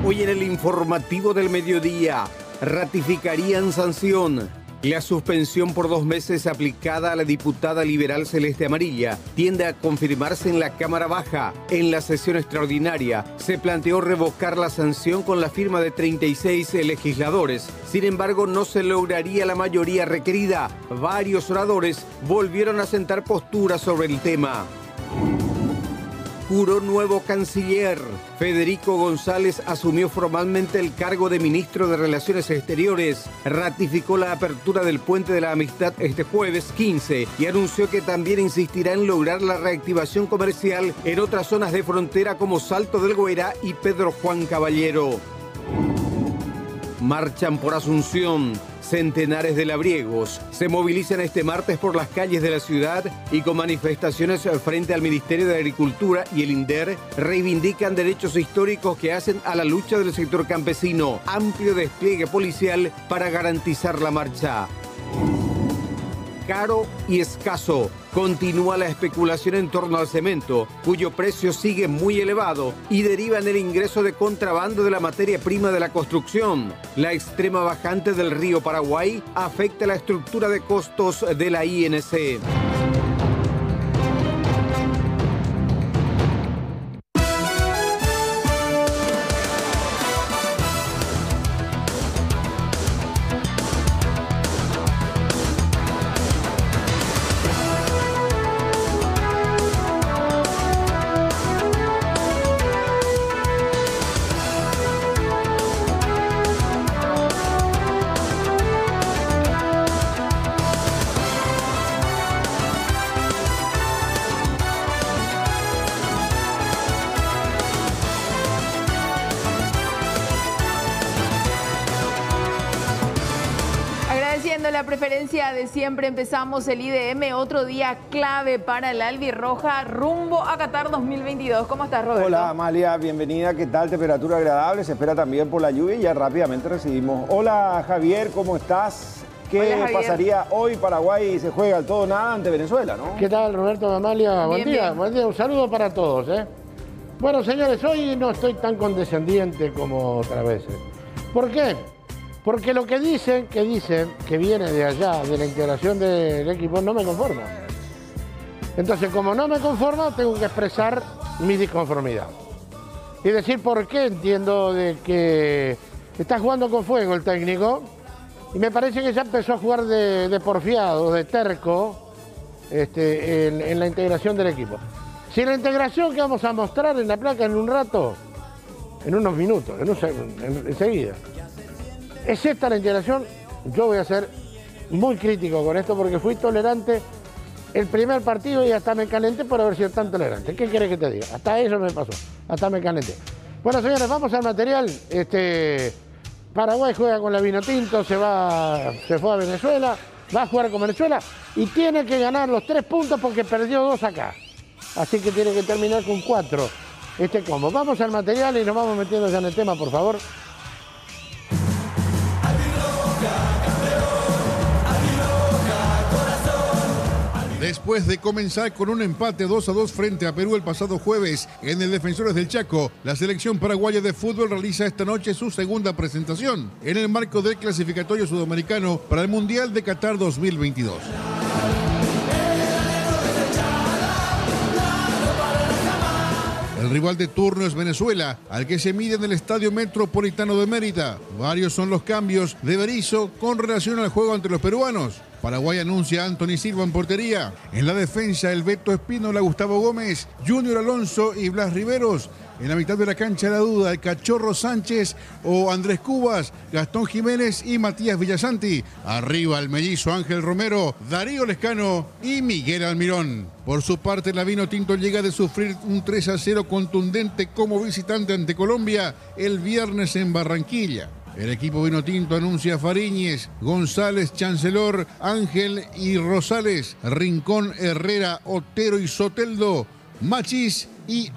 Hoy en el informativo del mediodía, ratificarían sanción. La suspensión por 2 meses aplicada a la diputada liberal Celeste Amarilla tiende a confirmarse en la Cámara Baja. En la sesión extraordinaria se planteó revocar la sanción con la firma de 36 legisladores. Sin embargo, no se lograría la mayoría requerida. Varios oradores volvieron a sentar posturas sobre el tema. Juró nuevo canciller. Federico González asumió formalmente el cargo de ministro de Relaciones Exteriores. Ratificó la apertura del Puente de la Amistad este jueves 15 y anunció que también insistirá en lograr la reactivación comercial en otras zonas de frontera como Salto del Guairá y Pedro Juan Caballero. Marchan por Asunción. Centenares de labriegos se movilizan este martes por las calles de la ciudad y con manifestaciones frente al Ministerio de Agricultura y el INDER reivindican derechos históricos que hacen a la lucha del sector campesino. Amplio despliegue policial para garantizar la marcha. Caro y escaso. Continúa la especulación en torno al cemento, cuyo precio sigue muy elevado y deriva en el ingreso de contrabando de la materia prima de la construcción. La extrema bajante del río Paraguay afecta la estructura de costos de la INC. La preferencia de siempre, empezamos el IDM, otro día clave para la albirroja rumbo a Qatar 2022. ¿Cómo estás, Roberto? Hola, Amalia, bienvenida. ¿Qué tal? Temperatura agradable, se espera también por la lluvia y ya rápidamente recibimos. Hola, Javier, ¿cómo estás? ¿Qué Hola, Javier. pasaría hoy? Paraguay se juega al todo nada ante Venezuela, ¿no? ¿Qué tal, Roberto, Amalia? Buen día, bien. buen día. Un saludo para todos, ¿eh? Bueno, señores, hoy no estoy tan condescendiente como otras veces. ¿Por qué? Porque lo que dicen que viene de allá, de la integración del equipo, no me conforma. Entonces, como no me conforma, tengo que expresar mi disconformidad. Y decir por qué entiendo de que está jugando con fuego el técnico, y me parece que ya empezó a jugar de porfiado, de terco, en la integración del equipo. Si la integración que vamos a mostrar en la placa en un rato, en unos minutos, enseguida, es esta la integración, yo voy a ser muy crítico con esto porque fui tolerante el primer partido y hasta me calenté por haber sido tan tolerante. ¿Qué querés que te diga? Hasta eso me pasó, hasta me calenté. Bueno, señores, vamos al material. Paraguay juega con la Vinotinto, se fue a Venezuela, va a jugar con Venezuela y tiene que ganar los 3 puntos porque perdió 2 acá. Así que tiene que terminar con 4 este combo. Vamos al material y nos vamos metiendo ya en el tema, por favor. Después de comenzar con un empate 2-2 frente a Perú el pasado jueves en el Defensores del Chaco, la selección paraguaya de fútbol realiza esta noche su segunda presentación en el marco del clasificatorio sudamericano para el Mundial de Qatar 2022. El rival de turno es Venezuela, al que se mide en el Estadio Metropolitano de Mérida. Varios son los cambios de Berizzo con relación al juego ante los peruanos. Paraguay anuncia a Anthony Silva en portería. En la defensa, el Beto Espínola, Gustavo Gómez, Junior Alonso y Blas Riveros. En la mitad de la cancha la duda, el Cachorro Sánchez o Andrés Cubas, Gastón Jiménez y Matías Villasanti. Arriba el mellizo Ángel Romero, Darío Lescano y Miguel Almirón. Por su parte, la Vinotinto llega de sufrir un 3-0 contundente como visitante ante Colombia el viernes en Barranquilla. El equipo Vinotinto anuncia a Fariñez, González, Chancellor, Ángel y Rosales, Rincón, Herrera, Otero y Soteldo, Machís y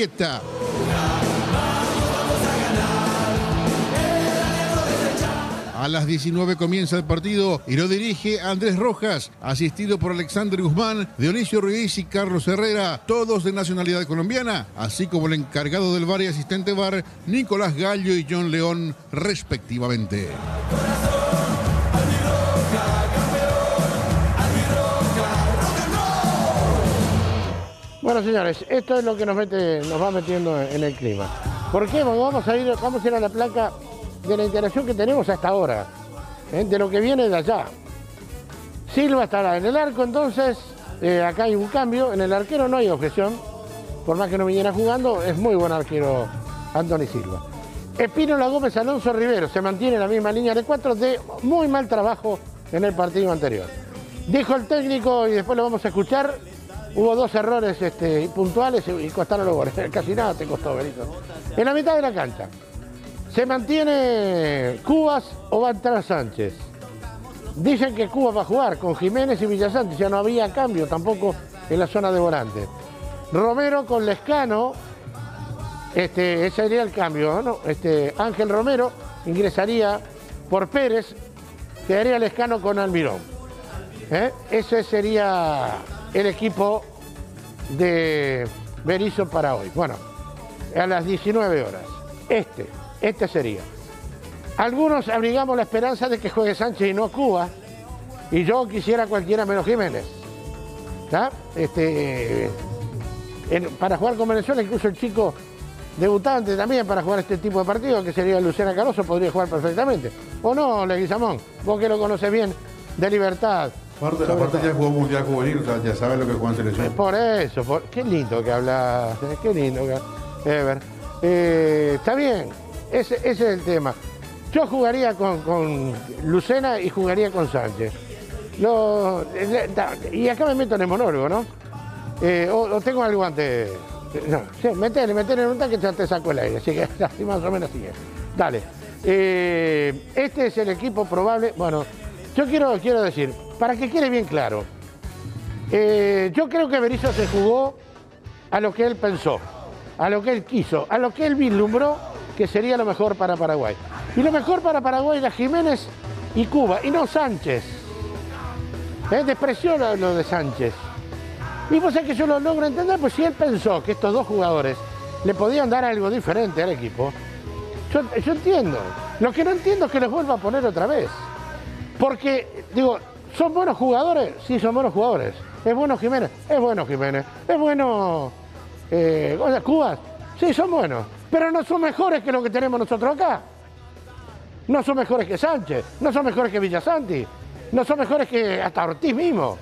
Aristigueta. A las 19 comienza el partido y lo dirige Andrés Rojas, asistido por Alexander Guzmán, Dionisio Ruiz y Carlos Herrera, todos de nacionalidad colombiana, así como el encargado del VAR y asistente VAR, Nicolás Gallo y John León, respectivamente. Bueno, señores, esto es lo que nos va metiendo en el clima. ¿Por qué? Porque vamos a ir a la placa de la integración que tenemos hasta ahora, de lo que viene de allá. Silva estará en el arco, entonces, acá hay un cambio. En el arquero no hay objeción, por más que no viniera jugando, es muy buen arquero Anthony Silva. Espínola, Gómez, Alonso, Rivero, se mantiene la misma línea de 4 de muy mal trabajo en el partido anterior. Dijo el técnico, y después lo vamos a escuchar, hubo 2 errores puntuales y costaron los goles. Casi nada te costó, Benito. En la mitad de la cancha, ¿se mantiene Cubas o va a entrar Sánchez? Dicen que Cubas va a jugar con Jiménez y Villasante, ya no había cambio tampoco en la zona de volante. Romero con Lescano, ese sería el cambio, ¿no? Ángel Romero ingresaría por Pérez, quedaría Lescano con Almirón. Ese sería el equipo de Berizzo para hoy. Bueno, a las 19 horas. Este sería. Algunos abrigamos la esperanza de que juegue Sánchez y no Cuba, y yo quisiera cualquiera menos Jiménez. ¿Está? Para jugar con Venezuela, incluso el chico debutante también para jugar este tipo de partido, que sería Luciana Caroso, podría jugar perfectamente. ¿O no, Leguizamón? Vos que lo conocés bien de Libertad. Aparte ya jugó Mundial Juvenil, o sea, ya sabe lo que juega en selección. Por eso, qué lindo que hablas, qué lindo que Ever. Está bien, ese es el tema. Yo jugaría con Lucena y jugaría con Sánchez. Y acá me meto en el monólogo, ¿no? O tengo algo antes. No, sí, metele en un tanque que ya te saco el aire, así que así más o menos sigue. Dale. Este es el equipo probable. Bueno, yo quiero decir, para que quede bien claro, yo creo que Berizzo se jugó a lo que él pensó, a lo que él quiso, a lo que él vislumbró que sería lo mejor para Paraguay. Y lo mejor para Paraguay era Jiménez y Cuba, y no Sánchez. Despreció lo de Sánchez. Y vos sabés que yo lo logro entender, pues si él pensó que estos 2 jugadores le podían dar algo diferente al equipo, yo entiendo. Lo que no entiendo es que los vuelva a poner otra vez. Porque, digo, ¿son buenos jugadores? Sí, son buenos jugadores. ¿Es bueno Jiménez? Es bueno Jiménez. ¿Es bueno Cubas? Sí, son buenos. Pero no son mejores que lo que tenemos nosotros acá. No son mejores que Sánchez. No son mejores que Villasanti. No son mejores que hasta Ortiz mismo.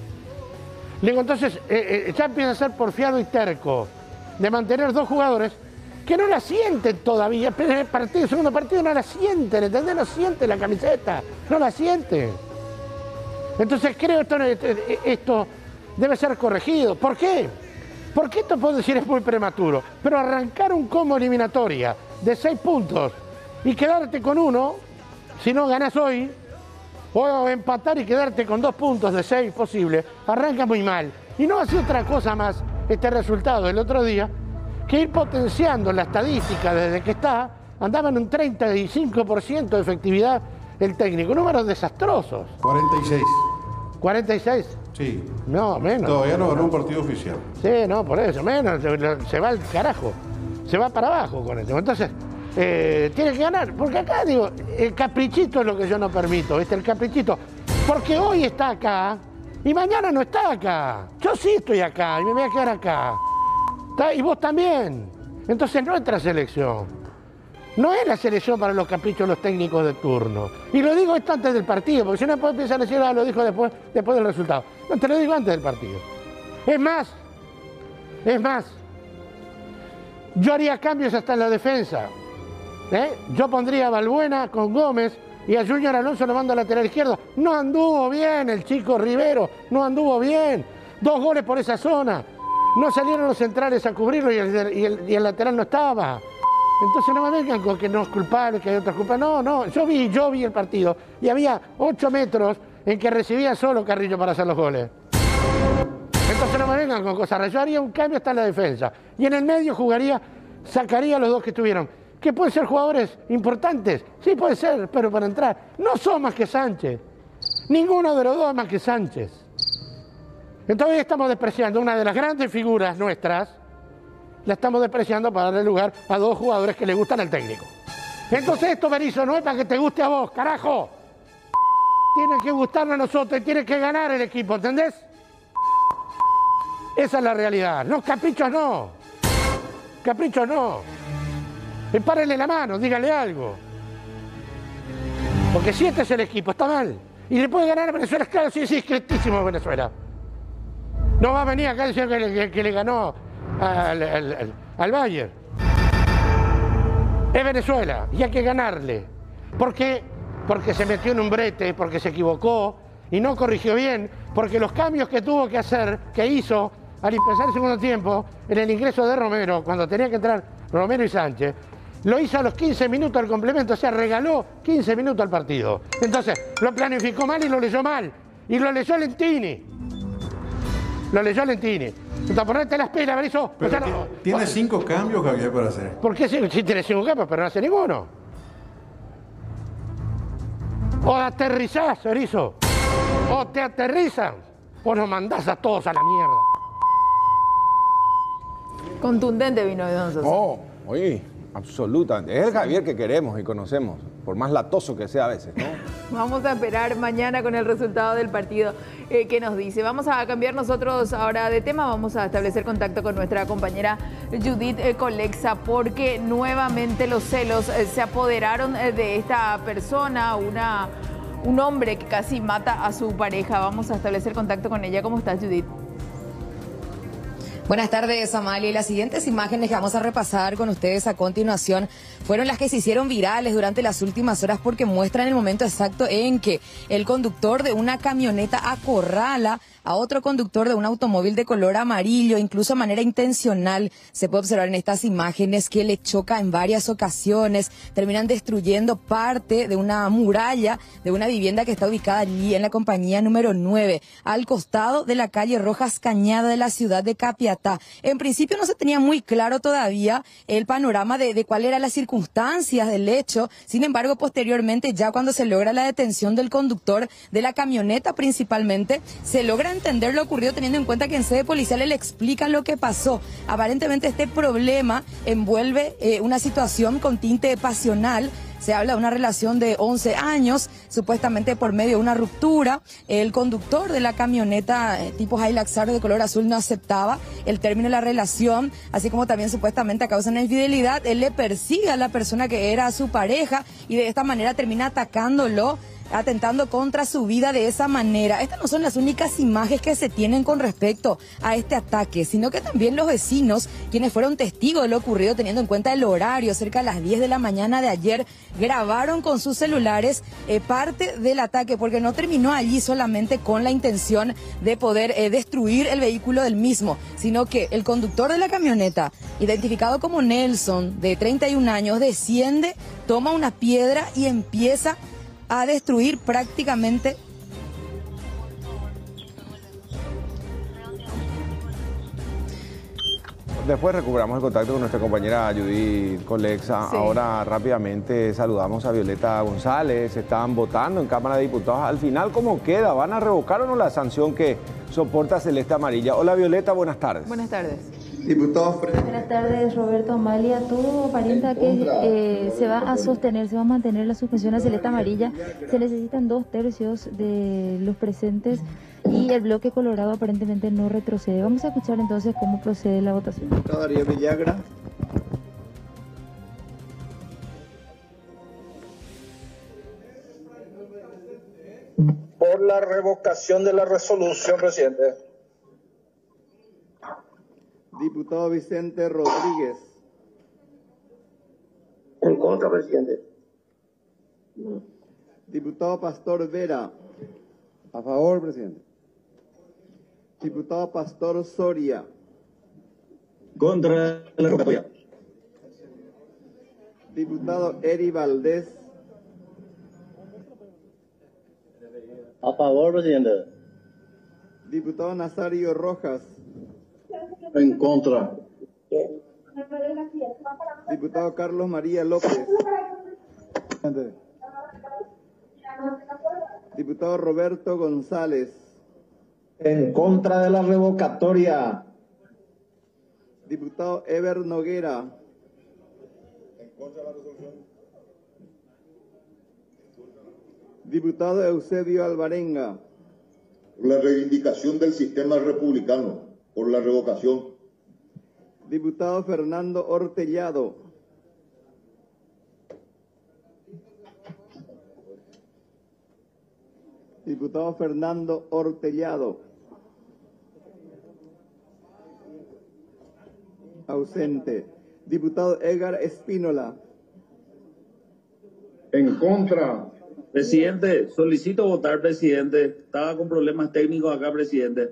Digo, entonces, ya empieza a ser porfiado y terco de mantener 2 jugadores que no la sienten todavía. El segundo partido no la sienten, ¿entendés? No sienten la camiseta, no la sienten. Entonces creo que esto debe ser corregido. ¿Por qué? Porque esto puedo decir es muy prematuro, pero arrancar un combo eliminatoria de 6 puntos y quedarte con 1, si no ganás hoy, o empatar y quedarte con 2 puntos de 6 posibles, arranca muy mal. Y no hace otra cosa más este resultado del otro día que ir potenciando la estadística desde que andaba en un 35% de efectividad el técnico. Números desastrosos. 46. ¿46? Sí. No, menos. Todavía no ganó un partido oficial. Sí, no, por eso, menos. Se va al carajo. Se va para abajo con esto. Entonces, tiene que ganar. Porque acá, digo, el caprichito es lo que yo no permito, ¿viste? El caprichito. Porque hoy está acá y mañana no está acá. Yo sí estoy acá y me voy a quedar acá. Y vos también. Entonces no es nuestra selección. No es la selección para los caprichos de los técnicos de turno. Y lo digo esto antes del partido, porque si no después empiezan a decir, lo dijo después del resultado. No, te lo digo antes del partido. Es más, yo haría cambios hasta en la defensa. Yo pondría a Balbuena con Gómez y a Junior Alonso lo mando a lateral izquierdo. No anduvo bien el chico Rivero, no anduvo bien. 2 goles por esa zona. No salieron los centrales a cubrirlo y el lateral no estaba. Entonces no me vengan con que no es culpable, que hay otras culpas. No, yo vi el partido y había 8 metros en que recibía solo Carrillo para hacer los goles. Entonces no me vengan con cosas raras. Yo haría un cambio hasta en la defensa. Y en el medio sacaría a los 2 que estuvieron. que pueden ser jugadores importantes. Sí, puede ser, pero para entrar no son más que Sánchez. Ninguno de los dos es más que Sánchez. Entonces estamos despreciando una de las grandes figuras nuestras, la estamos despreciando para darle lugar a dos jugadores que le gustan al técnico. Entonces esto, Berizzo, no es para que te guste a vos, carajo. Tiene que gustarnos a nosotros y tiene que ganar el equipo, ¿entendés? Esa es la realidad. No, caprichos no. Caprichos no. Y párenle la mano, dígale algo. Porque si este es el equipo, está mal. Y le puede ganar a Venezuela, claro, sí, es discretísimo Venezuela. No va a venir acá diciendo que le ganó al Bayern. Es Venezuela y hay que ganarle. ¿Por qué? Porque se metió en un brete, porque se equivocó y no corrigió bien, porque los cambios que tuvo que hacer, que hizo al empezar el segundo tiempo, en el ingreso de Romero, cuando tenía que entrar Romero y Sánchez, lo hizo a los 15 minutos del complemento, o sea, regaló 15 minutos al partido. Entonces, lo planificó mal y lo leyó mal. Y lo leyó Lentini. Lo leyó Lentini. Entonces, ponerte las pilas, Berizzo. Pero o sea, no, tiene 5 cambios, Javier, para hacer. ¿Por qué si tiene 5 cambios, pero no hace ninguno? O aterrizás, Berizzo. O te aterrizan. O nos mandás a todos a la mierda. Contundente vino de Don Sosa. Oh, oye, absolutamente. Es el Javier que queremos y conocemos, por más latoso que sea a veces, ¿no? Vamos a esperar mañana con el resultado del partido que nos dice. Vamos a cambiar nosotros ahora de tema, vamos a establecer contacto con nuestra compañera Judith Colexa, porque nuevamente los celos se apoderaron de esta persona, un hombre que casi mata a su pareja. Vamos a establecer contacto con ella. ¿Cómo estás, Judith? Buenas tardes, Amalia. Y las siguientes imágenes que vamos a repasar con ustedes a continuación fueron las que se hicieron virales durante las últimas horas porque muestran el momento exacto en que el conductor de una camioneta acorrala a otro conductor de un automóvil de color amarillo, incluso de manera intencional. Se puede observar en estas imágenes que le choca en varias ocasiones, terminan destruyendo parte de una muralla de una vivienda que está ubicada allí en la compañía número 9, al costado de la calle Rojas Cañada de la ciudad de Capiatá. En principio no se tenía muy claro todavía el panorama de cuáles eran las circunstancias del hecho. Sin embargo, posteriormente, ya cuando se logra la detención del conductor de la camioneta principalmente, se logra entender lo ocurrido teniendo en cuenta que en sede policial le explican lo que pasó. Aparentemente este problema envuelve una situación con tinte pasional. Se habla de una relación de 11 años, supuestamente por medio de una ruptura. El conductor de la camioneta tipo Hilux de color azul no aceptaba el término de la relación, así como también supuestamente a causa de una infidelidad, él le persigue a la persona que era su pareja y de esta manera termina atacándolo, atentando contra su vida de esa manera. Estas no son las únicas imágenes que se tienen con respecto a este ataque, sino que también los vecinos, quienes fueron testigos de lo ocurrido, teniendo en cuenta el horario, cerca de las 10 de la mañana de ayer, grabaron con sus celulares parte del ataque, porque no terminó allí solamente con la intención de poder destruir el vehículo del mismo, sino que el conductor de la camioneta, identificado como Nelson, de 31 años, desciende, toma una piedra y empieza a destruir prácticamente. Después recuperamos el contacto con nuestra compañera Judith Colexa. Sí. Ahora rápidamente saludamos a Violeta González. Están votando en Cámara de Diputados. Al final, ¿cómo queda? ¿Van a revocar o no la sanción que soporta Celeste Amarilla? Hola Violeta, buenas tardes. Buenas tardes. Diputado Fred. Buenas tardes, Roberto, Amalia. Todo aparenta que se va a sostener, se va a mantener la suspensión a Celeste Amarilla. Se necesitan 2/3 de los presentes y el bloque colorado aparentemente no retrocede. Vamos a escuchar entonces cómo procede la votación. Diputado Ariel Villagra. Por la revocación de la resolución, presidente. Diputado Vicente Rodríguez. En contra, presidente. Diputado Pastor Vera. A favor, presidente. Diputado Pastor Soria. Contra la revocatoria. Diputado Eri Valdés. A favor, presidente. Diputado Nazario Rojas. En contra. Diputado Carlos María López. Diputado Roberto González. En contra de la revocatoria. Diputado Ever Noguera. En contra de la resolución. Diputado Eusebio Alvarenga. Por la reivindicación del sistema republicano. Por la revocación. Diputado Fernando Ortellado. Diputado Fernando Ortellado. Ausente. Diputado Edgar Espínola. En contra. Presidente, solicito votar, presidente. Estaba con problemas técnicos acá, presidente.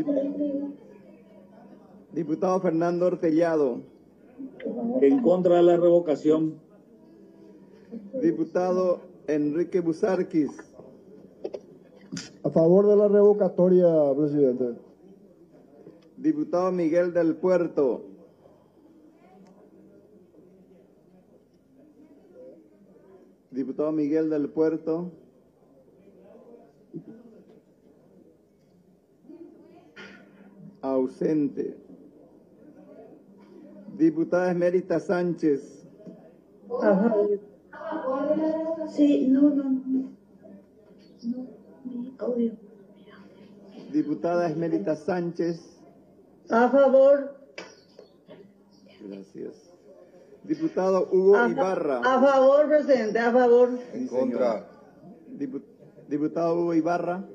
Diputado Fernando Ortellado. En contra de la revocación. Diputado Enrique Busarquis. A favor de la revocatoria, presidente. Diputado Miguel del Puerto. Diputado Miguel del Puerto. Ausente. Diputada Esmerita Sánchez. Ajá. Sí, no, mi audio. Diputada Esmerita Sánchez. A favor. Gracias. Diputado Hugo Ibarra. A favor, presidente, a favor. En contra. Diputado Hugo Ibarra.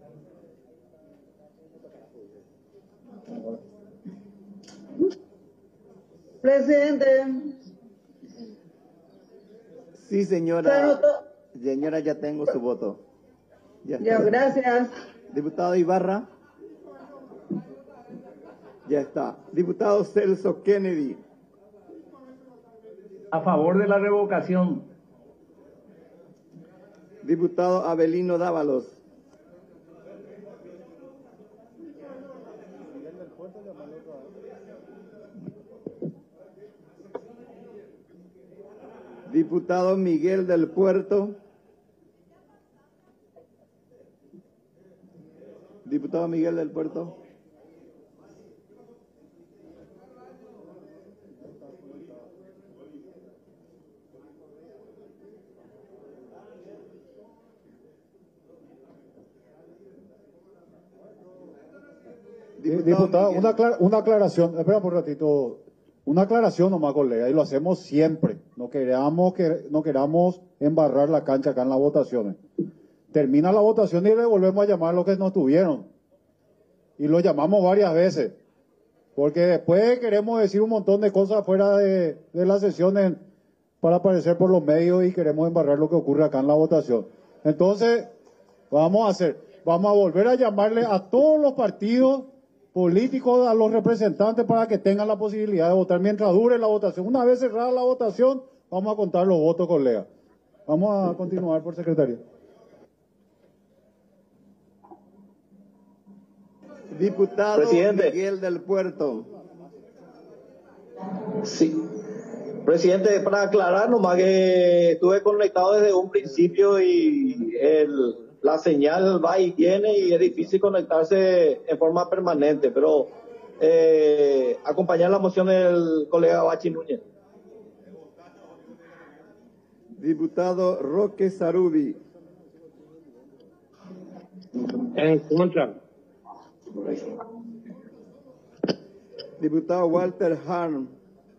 Presidente. Sí, señora. Señora, ya tengo su voto. Ya, gracias. Diputado Ibarra. Ya está. Diputado Celso Kennedy. A favor de la revocación. Diputado Abelino Dávalos. Diputado Miguel del Puerto. Diputado Miguel del Puerto. Diputado, una aclaración, espera por un ratito, una aclaración nomás, colega, y lo hacemos siempre, no queramos embarrar la cancha acá en las votaciones. Termina la votación y le volvemos a llamar a los que no tuvieron, y lo llamamos varias veces, porque después queremos decir un montón de cosas fuera de las sesiones para aparecer por los medios y queremos embarrar lo que ocurre acá en la votación. Entonces, vamos a volver a llamarle a todos los partidos políticos, a los representantes, para que tengan la posibilidad de votar mientras dure la votación. Una vez cerrada la votación, vamos a contar los votos, colega. Vamos a continuar, por secretario. Diputado Presidente. Miguel del Puerto. Sí. Presidente, para aclarar nomás que estuve conectado desde un principio y la señal va y viene y es difícil conectarse en forma permanente, pero acompañar la moción del colega Bachi Núñez. Diputado Roque Sarubi. En contra. Diputado Walter Harm.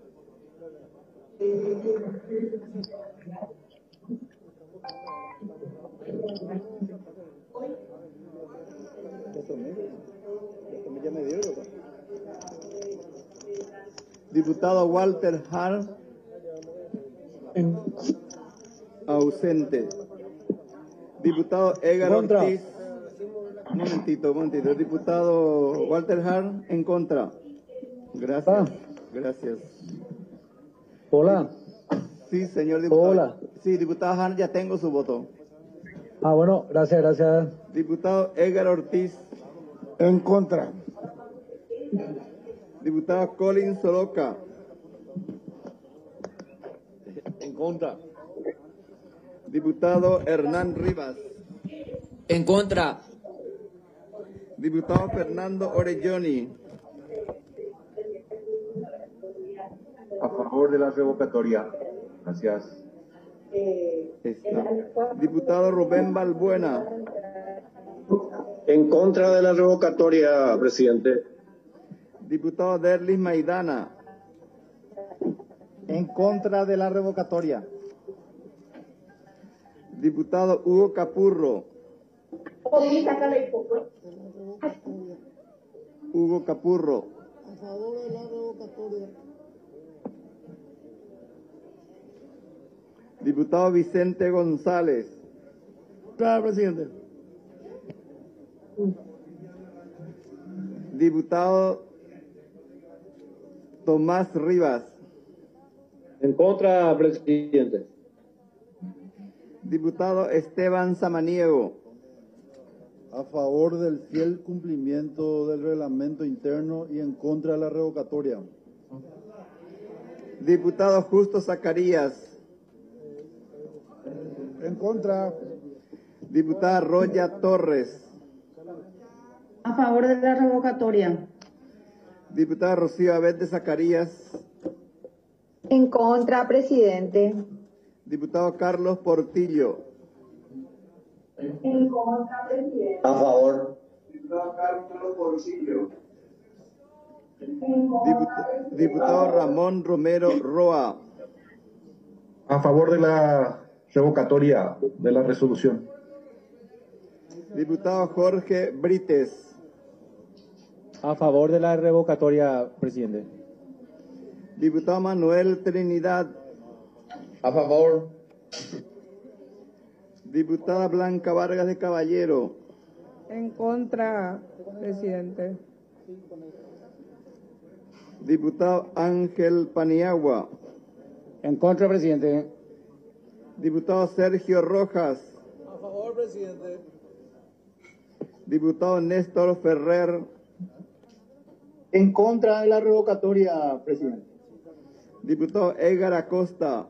Diputado Walter Harm. Ausente. Diputado Edgar Ortiz. Un momentito. Diputado Walter Harm, en contra. Gracias. Gracias. Hola. Sí, señor diputado. Hola. Sí, diputado Harm, ya tengo su voto. Bueno, gracias. Diputado Edgar Ortiz. En contra. Diputado Colin Soroka. contra. Diputado Hernán Rivas. En contra. Diputado Fernando Orelloni. A favor de la revocatoria. Gracias. Diputado Rubén Balbuena. En contra de la revocatoria, presidente. Diputado Derlis Maidana. En contra de la revocatoria. Diputado Hugo Capurro. Hugo Capurro. A favor de la revocatoria. Diputado Vicente González. Claro, presidente. Diputado Tomás Rivas. En contra, presidente. Diputado Esteban Samaniego. A favor del fiel cumplimiento del reglamento interno y en contra de la revocatoria. Diputado Justo Zacarías. En contra. Diputada Roya Torres. A favor de la revocatoria. Diputada Rocío Abed de Zacarías. En contra, presidente. Diputado Carlos Portillo. En contra, presidente. A favor. Diputado Carlos Portillo. Diputado Ramón Romero Roa. A favor de la revocatoria de la resolución. Diputado Jorge Brites. A favor de la revocatoria, presidente. Diputado Manuel Trinidad. A favor. Diputada Blanca Vargas de Caballero. En contra, presidente. Diputado Ángel Paniagua. En contra, presidente. Diputado Sergio Rojas. A favor, presidente. Diputado Néstor Ferrer. En contra de la revocatoria, presidente. Diputado Edgar Acosta.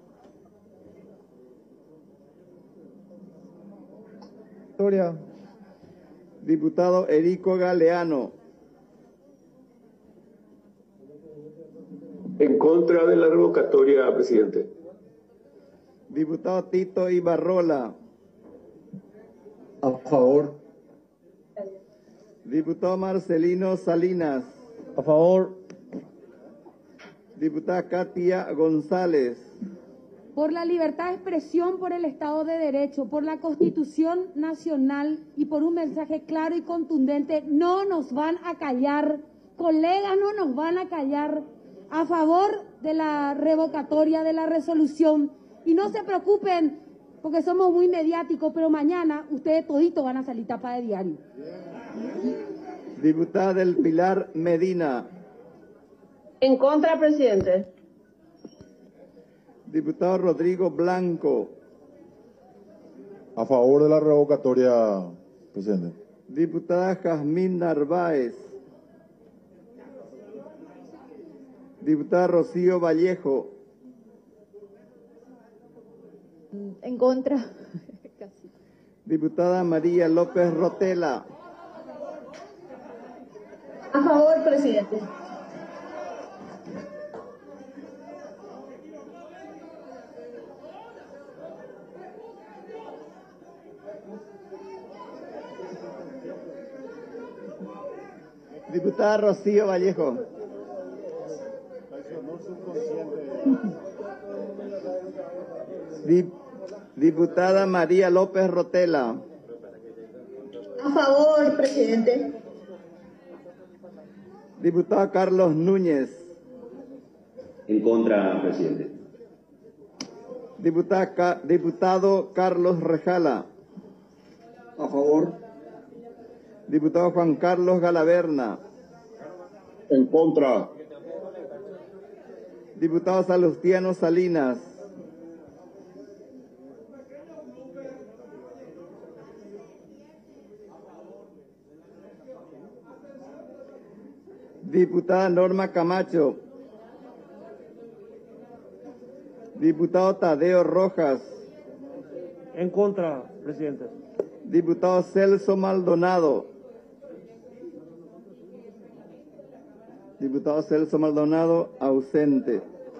Victoria. Diputado Erico Galeano. En contra de la revocatoria, presidente. Diputado Tito Ibarrola. A favor. Diputado Marcelino Salinas. A favor. Diputada Katia González. Por la libertad de expresión, por el Estado de Derecho, por la Constitución Nacional y por un mensaje claro y contundente, no nos van a callar, colegas, no nos van a callar, a favor de la revocatoria de la resolución. Y no se preocupen, porque somos muy mediáticos, pero mañana ustedes toditos van a salir tapa de diario. Diputada del Pilar Medina. En contra, presidente. Diputado Rodrigo Blanco. A favor de la revocatoria, presidente. Diputada Jazmín Narváez. Diputada Rocío Vallejo. En contra. Diputada María López Rotela. A favor, presidente. Diputada Rocío Vallejo. Diputada María López Rotela. A favor, presidente. Diputado Carlos Núñez. En contra, presidente. Diputado Carlos Rejala. A favor. Diputado Juan Carlos Galaverna. En contra. Diputado Salustiano Salinas. Diputada Norma Camacho. Diputado Tadeo Rojas. En contra, presidente. Diputado Celso Maldonado. Diputado Celso Maldonado, ausente.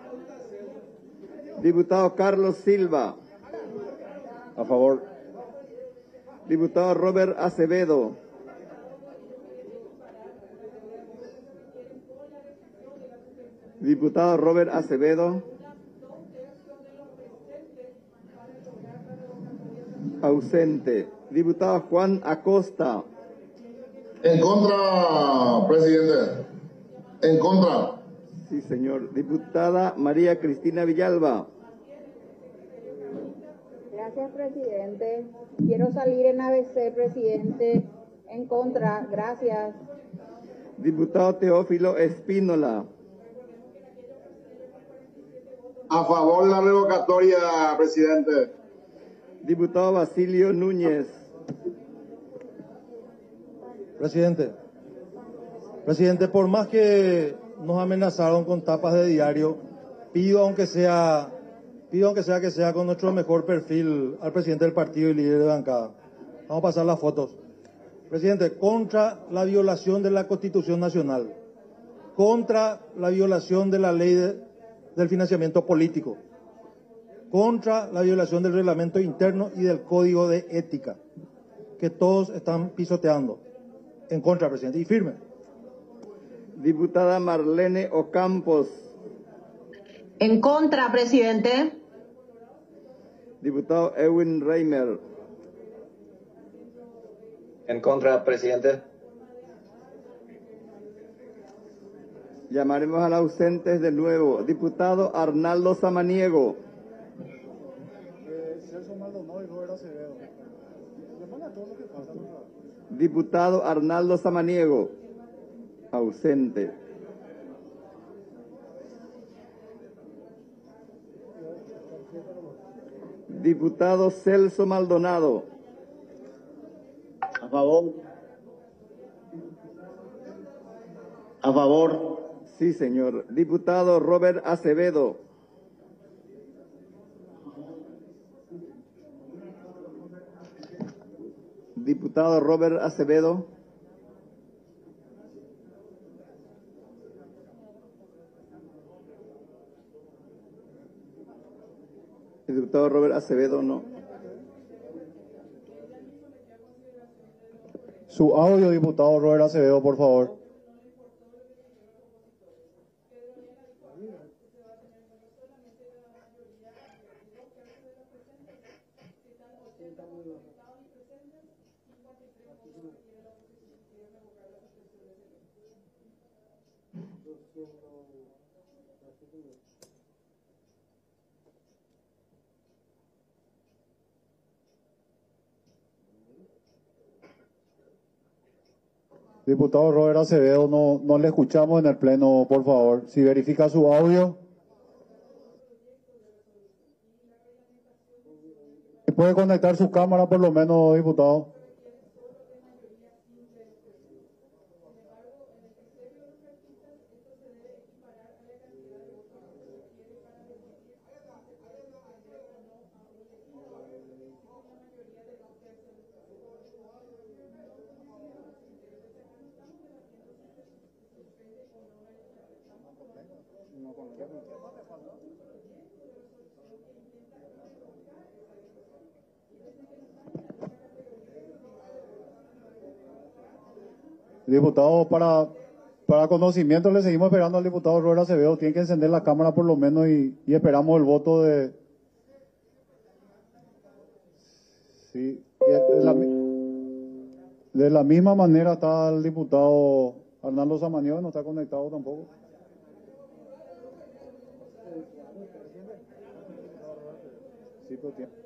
Diputado Carlos Silva. A favor. Diputado Robert Acevedo. Diputado Robert Acevedo. Ausente. Diputado Juan Acosta. En contra, presidente. En contra. Sí, señor. Diputada María Cristina Villalba. Gracias, presidente. Quiero salir en ABC, presidente. En contra. Gracias. Diputado Teófilo Espínola. A favor la revocatoria, presidente. Diputado Basilio Núñez. Presidente, por más que nos amenazaron con tapas de diario, pido aunque sea que sea con nuestro mejor perfil al presidente del partido y líder de bancada. Vamos a pasar las fotos. Presidente, contra la violación de la Constitución Nacional, contra la violación de la ley del financiamiento político, contra la violación del reglamento interno y del código de ética, que todos están pisoteando. En contra, presidente, y firme. Diputada Marlene Ocampos. En contra, presidente. Diputado Edwin Reimer. En contra, presidente. Llamaremos a los ausentes de nuevo. Diputado Arnaldo Samaniego. Celso Maldonado y Robert Acevedo. Llaman a todos los que pasan. Diputado Arnaldo Samaniego. Ausente. Diputado Celso Maldonado. A favor. A favor. Sí, señor. Diputado Robert Acevedo. Diputado Robert Acevedo. El diputado Robert Acevedo no. Su audio, diputado Robert Acevedo, por favor. Diputado Robert Acevedo, no le escuchamos en el pleno, por favor. Si verifica su audio. Si puede conectar su cámara por lo menos, diputado. Diputado, para conocimiento le seguimos esperando al diputado Robert Acevedo. Tiene que encender la cámara por lo menos y esperamos el voto de... Sí, de la misma manera está el diputado Arnaldo Samaniego, no está conectado tampoco. Sí, pero tiene...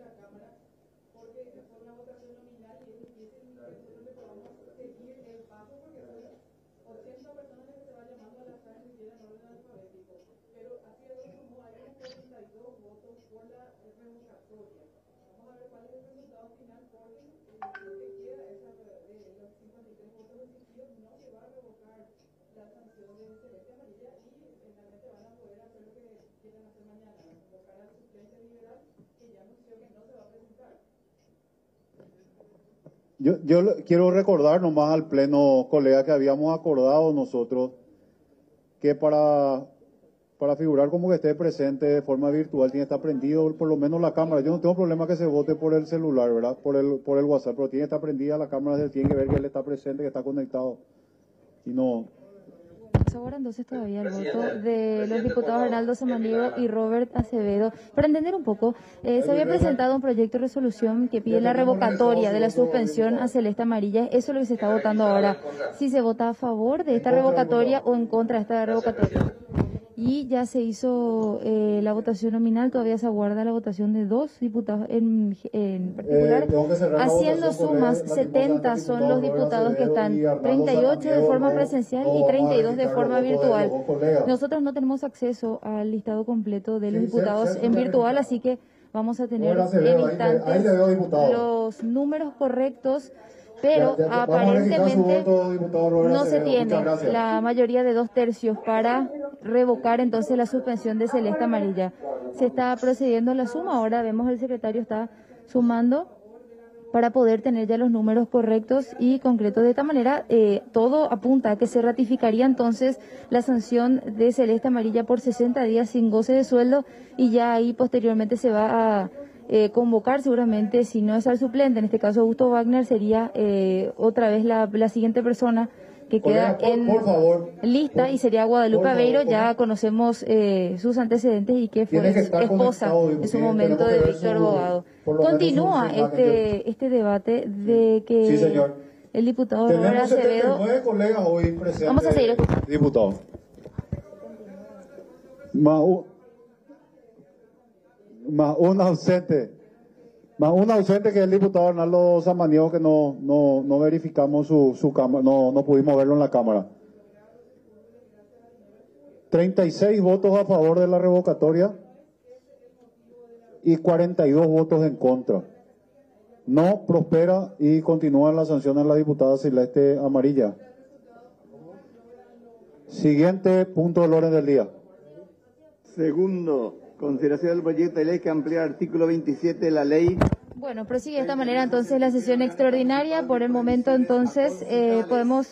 Yo quiero recordar nomás al pleno, colega, que habíamos acordado nosotros que para figurar como que esté presente de forma virtual tiene que estar prendido por lo menos la cámara. Yo no tengo problema que se vote por el celular, ¿verdad? Por el WhatsApp, pero tiene que estar prendida la cámara, tiene que ver que él está presente, que está conectado. Y no... Ahora entonces todavía el voto de los diputados Arnaldo Samaniego y Robert Acevedo. Para entender un poco, se había presentado un proyecto de resolución que pide la revocatoria de la suspensión a Celeste Amarilla. Eso es lo que se está votando ahora. Si se vota a favor de esta revocatoria o en contra de esta revocatoria. Y ya se hizo la votación nominal, todavía se aguarda la votación de 2 diputados en particular. Haciendo sumas, 70 son los diputados que están, 38 de forma presencial y 32 de forma virtual. Nosotros no tenemos acceso al listado completo de los diputados en virtual, así que vamos a tener en instantes los números correctos. Pero aparentemente no se tiene la mayoría de 2/3 para revocar entonces la suspensión de Celeste Amarilla. Se está procediendo a la suma, ahora vemos el secretario está sumando para poder tener ya los números correctos y concretos. De esta manera, todo apunta a que se ratificaría entonces la sanción de Celeste Amarilla por 60 días sin goce de sueldo y ya ahí posteriormente se va a convocar seguramente, si no es al suplente, en este caso Augusto Wagner, sería otra vez la siguiente persona que queda en lista y sería Guadalupe Aveiro. Ya conocemos sus antecedentes y que fue esposa en su momento de Víctor Bogado. Continúa este debate de que el diputado Robert Acevedo... Vamos a seguir escuchando. Diputado. Más un ausente que es el diputado Arnaldo Samaniego, que no verificamos su cámara, no pudimos verlo en la cámara. 36 votos a favor de la revocatoria y 42 votos en contra. No prospera y continúa la sanción a la diputada Celeste Amarilla. Siguiente punto del orden del día. Segundo, consideración del proyecto de ley que amplía el artículo 27 de la ley. Bueno, prosigue de esta manera entonces la sesión extraordinaria. Por el momento entonces podemos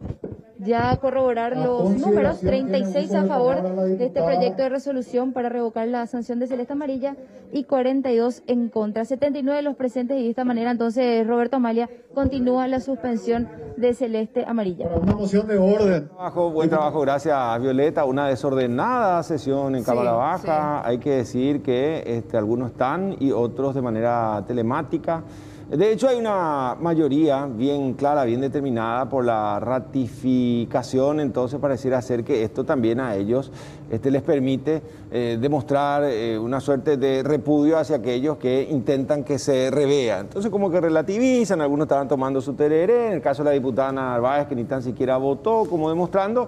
ya corroborar los números. 36 a favor de este proyecto de resolución para revocar la sanción de Celeste Amarilla y 42 en contra. 79 de los presentes y de esta manera entonces Roberto Amalia continúa la suspensión de Celeste Amarilla. Una moción de orden. Buen trabajo, gracias Violeta. Una desordenada sesión en Cámara Baja. Sí. Hay que decir que algunos están y otros de manera telemática. De hecho, hay una mayoría bien clara, bien determinada por la ratificación, entonces pareciera ser que esto también a ellos les permite demostrar una suerte de repudio hacia aquellos que intentan que se revea. Entonces como que relativizan, algunos estaban tomando su tereré, en el caso de la diputada Narváez, que ni tan siquiera votó, como demostrando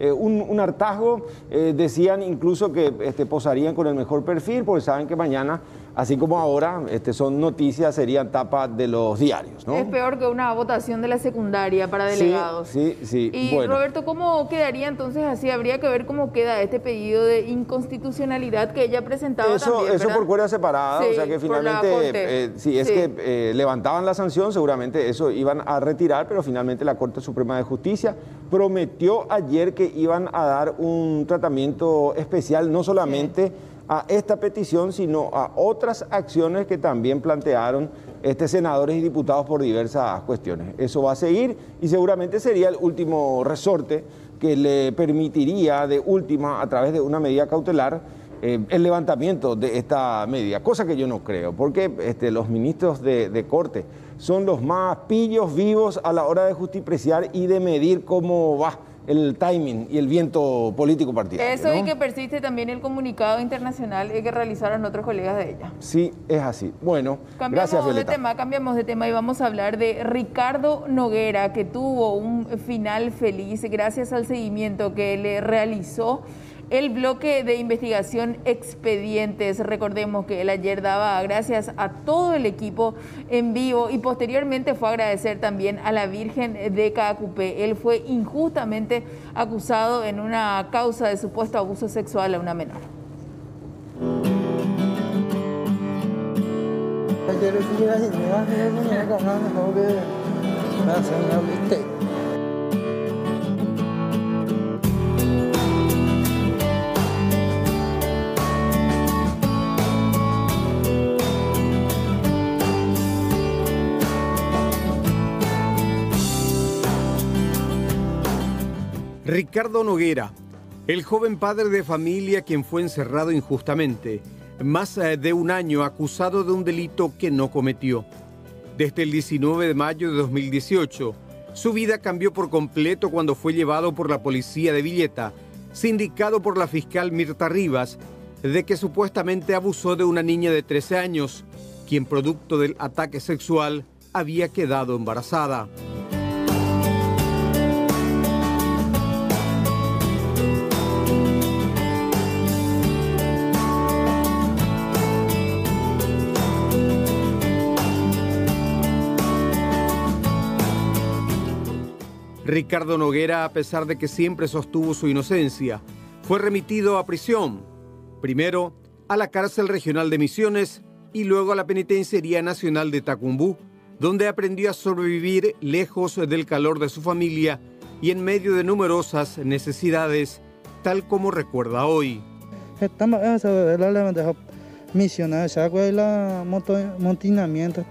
un hartazgo. Decían incluso que posarían con el mejor perfil, porque saben que mañana, así como ahora, son noticias, serían tapas de los diarios, ¿no? Es peor que una votación de la secundaria para delegados. Sí. Y bueno, Roberto, ¿cómo quedaría entonces así? Habría que ver cómo queda este pedido de inconstitucionalidad que ella presentaba también, Eso por cuerda separada, o sea que finalmente, que levantaban la sanción, seguramente eso iban a retirar, pero finalmente la Corte Suprema de Justicia prometió ayer que iban a dar un tratamiento especial, no solamente a esta petición, sino a otras acciones que también plantearon senadores y diputados por diversas cuestiones. Eso va a seguir y seguramente sería el último resorte que le permitiría de última, a través de una medida cautelar, el levantamiento de esta medida, cosa que yo no creo, porque los ministros de Corte son los más pillos vivos a la hora de justipreciar y de medir cómo va el timing y el viento político partidario. Eso, ¿no? Y que persiste también el comunicado internacional que realizaron otros colegas de ella. Sí, es así. Bueno, gracias, Violeta. Cambiamos de tema y vamos a hablar de Ricardo Noguera, que tuvo un final feliz gracias al seguimiento que le realizó el bloque de investigación Expedientes. Recordemos que él ayer daba gracias a todo el equipo en vivo y posteriormente fue a agradecer también a la Virgen de Caacupé. Él fue injustamente acusado en una causa de supuesto abuso sexual a una menor. Ricardo Noguera, el joven padre de familia quien fue encerrado injustamente, más de un año acusado de un delito que no cometió. Desde el 19 de mayo de 2018, su vida cambió por completo cuando fue llevado por la policía de Villeta, sindicado por la fiscal Mirta Rivas, de que supuestamente abusó de una niña de 13 años, quien producto del ataque sexual había quedado embarazada. Ricardo Noguera, a pesar de que siempre sostuvo su inocencia, fue remitido a prisión, primero a la cárcel regional de Misiones y luego a la penitenciaría nacional de Tacumbú, donde aprendió a sobrevivir lejos del calor de su familia y en medio de numerosas necesidades, tal como recuerda hoy. Misiones, la montinamiento,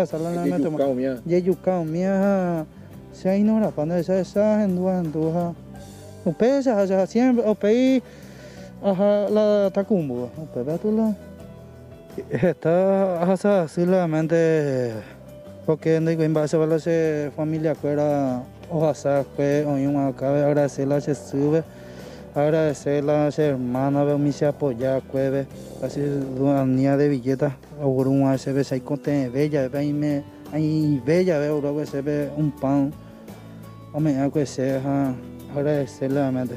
se ignora cuando se en duda upes ya siempre upei la Tacumbo upetula está hasta solamente porque no hay base para la familia que era o hasta que hoy un acabe agradecerla se sube agradecerla a su hermana veo mi se apoya cueve así una niña de Villeta o un se ve ahí conte bella ve me ahí bella veo luego se ve un pan. Me agradecerle a mente.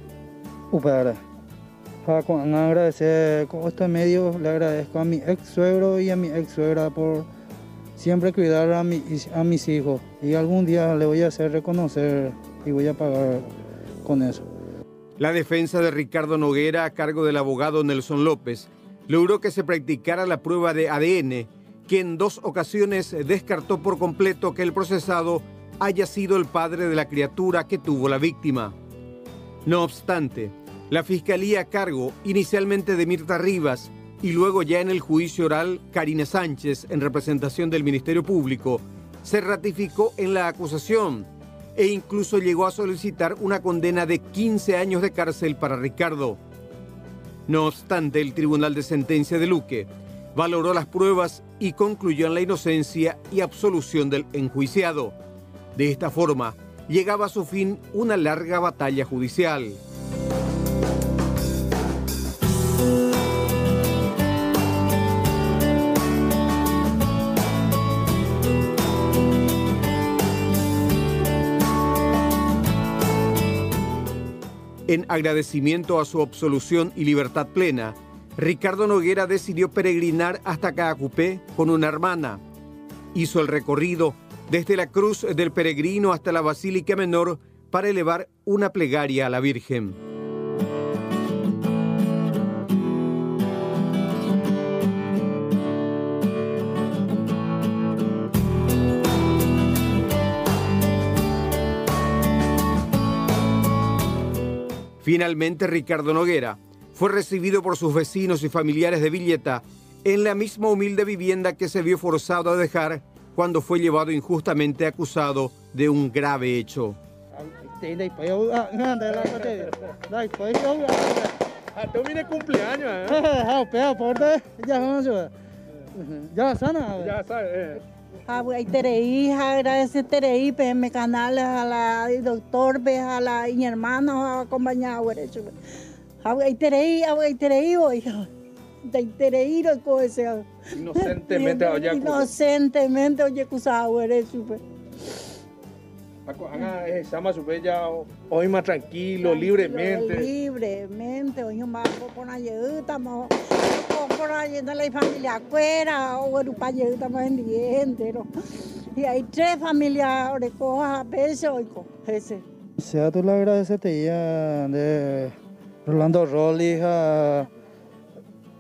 Con agradecer con este medio le agradezco a mi ex suegro y a mi ex suegra por siempre cuidar a mis hijos y algún día le voy a hacer reconocer y voy a pagar con eso. La defensa de Ricardo Noguera a cargo del abogado Nelson López logró que se practicara la prueba de ADN, que en 2 ocasiones descartó por completo que el procesado haya sido el padre de la criatura que tuvo la víctima. No obstante, la Fiscalía a cargo inicialmente de Mirta Rivas y luego ya en el juicio oral Karina Sánchez en representación del Ministerio Público se ratificó en la acusación e incluso llegó a solicitar una condena de 15 años de cárcel para Ricardo. No obstante, el Tribunal de Sentencia de Luque valoró las pruebas y concluyó en la inocencia y absolución del enjuiciado. De esta forma, llegaba a su fin una larga batalla judicial. En agradecimiento a su absolución y libertad plena, Ricardo Noguera decidió peregrinar hasta Caacupé con una hermana. Hizo el recorrido desde la Cruz del Peregrino hasta la Basílica Menor para elevar una plegaria a la Virgen. Finalmente, Ricardo Noguera fue recibido por sus vecinos y familiares de Villeta en la misma humilde vivienda que se vio forzado a dejar cuando fue llevado injustamente acusado de un grave hecho. Agradecer me canal a la doctor, a la mi hermano acompañado. Inocentemente oye acusado hoy más tranquilo, libremente. Libremente, hoy más por allá estamos por allá de la familia afuera o para allá estamos en diente. Y hay 3 familias de cosas a veces hoy ese. Sea tú la agradecería de Rolando Rollis a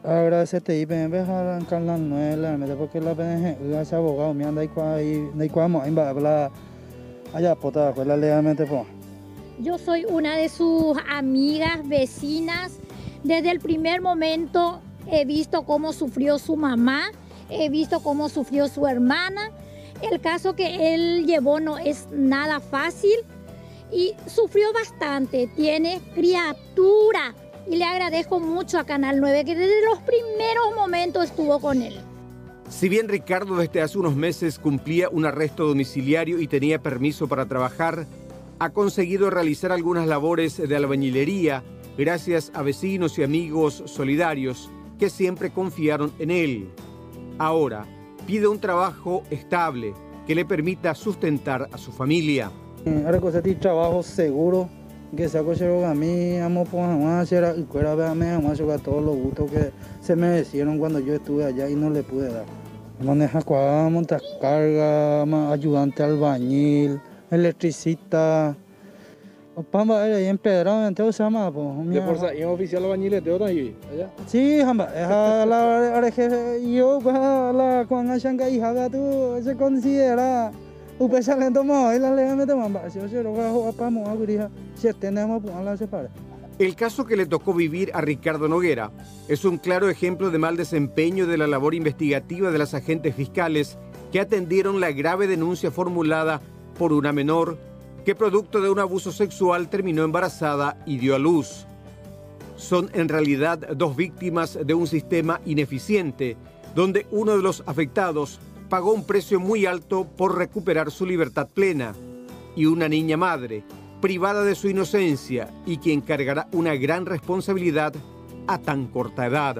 agradecerte y me dejar las 9 porque la PNG ese abogado me anda y cuando habla allá pota fue la legalmente pues. Yo soy una de sus amigas, vecinas. Desde el primer momento he visto cómo sufrió su mamá, he visto cómo sufrió su hermana. El caso que él llevó no es nada fácil y sufrió bastante. Tiene criatura y le agradezco mucho a Canal 9 que desde los primeros momentos estuvo con él. Si bien Ricardo desde hace unos meses cumplía un arresto domiciliario y tenía permiso para trabajar, ha conseguido realizar algunas labores de albañilería gracias a vecinos y amigos solidarios que siempre confiaron en él. Ahora pide un trabajo estable que le permita sustentar a su familia. Ahora cosa de trabajo seguro que saco a mí, amo a hacer y fuera a todos los gustos que se me merecieron cuando yo estuve allá y no le pude dar. Maneja cuadra, montacarga, ayudante albañil, electricista. Pamba era empedrado, entonces se llama. ¿De por sí oficial albañil de otra allá? Sí, jamba, la jefe yo la con Ashanga y Haga tú se considera un saliendo más y la legalmente mamba, si yo lo bajo a pamo a gurija, si tenemos pues la separa. El caso que le tocó vivir a Ricardo Noguera es un claro ejemplo de mal desempeño de la labor investigativa de las agentes fiscales que atendieron la grave denuncia formulada por una menor que producto de un abuso sexual terminó embarazada y dio a luz. Son en realidad dos víctimas de un sistema ineficiente, donde uno de los afectados pagó un precio muy alto por recuperar su libertad plena, y una niña madre, privada de su inocencia y quien cargará una gran responsabilidad a tan corta edad.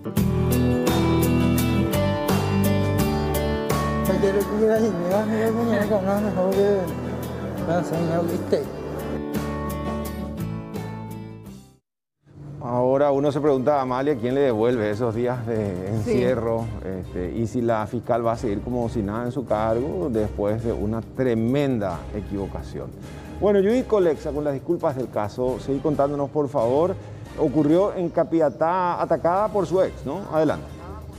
Ahora uno se pregunta, Amalia, ¿quién le devuelve esos días de encierro? Sí. Y si la fiscal va a seguir como si nada en su cargo después de una tremenda equivocación. Bueno, Judith Colexa, con las disculpas del caso, seguí contándonos, por favor. Ocurrió en Capiatá, atacada por su ex, ¿no? Adelante.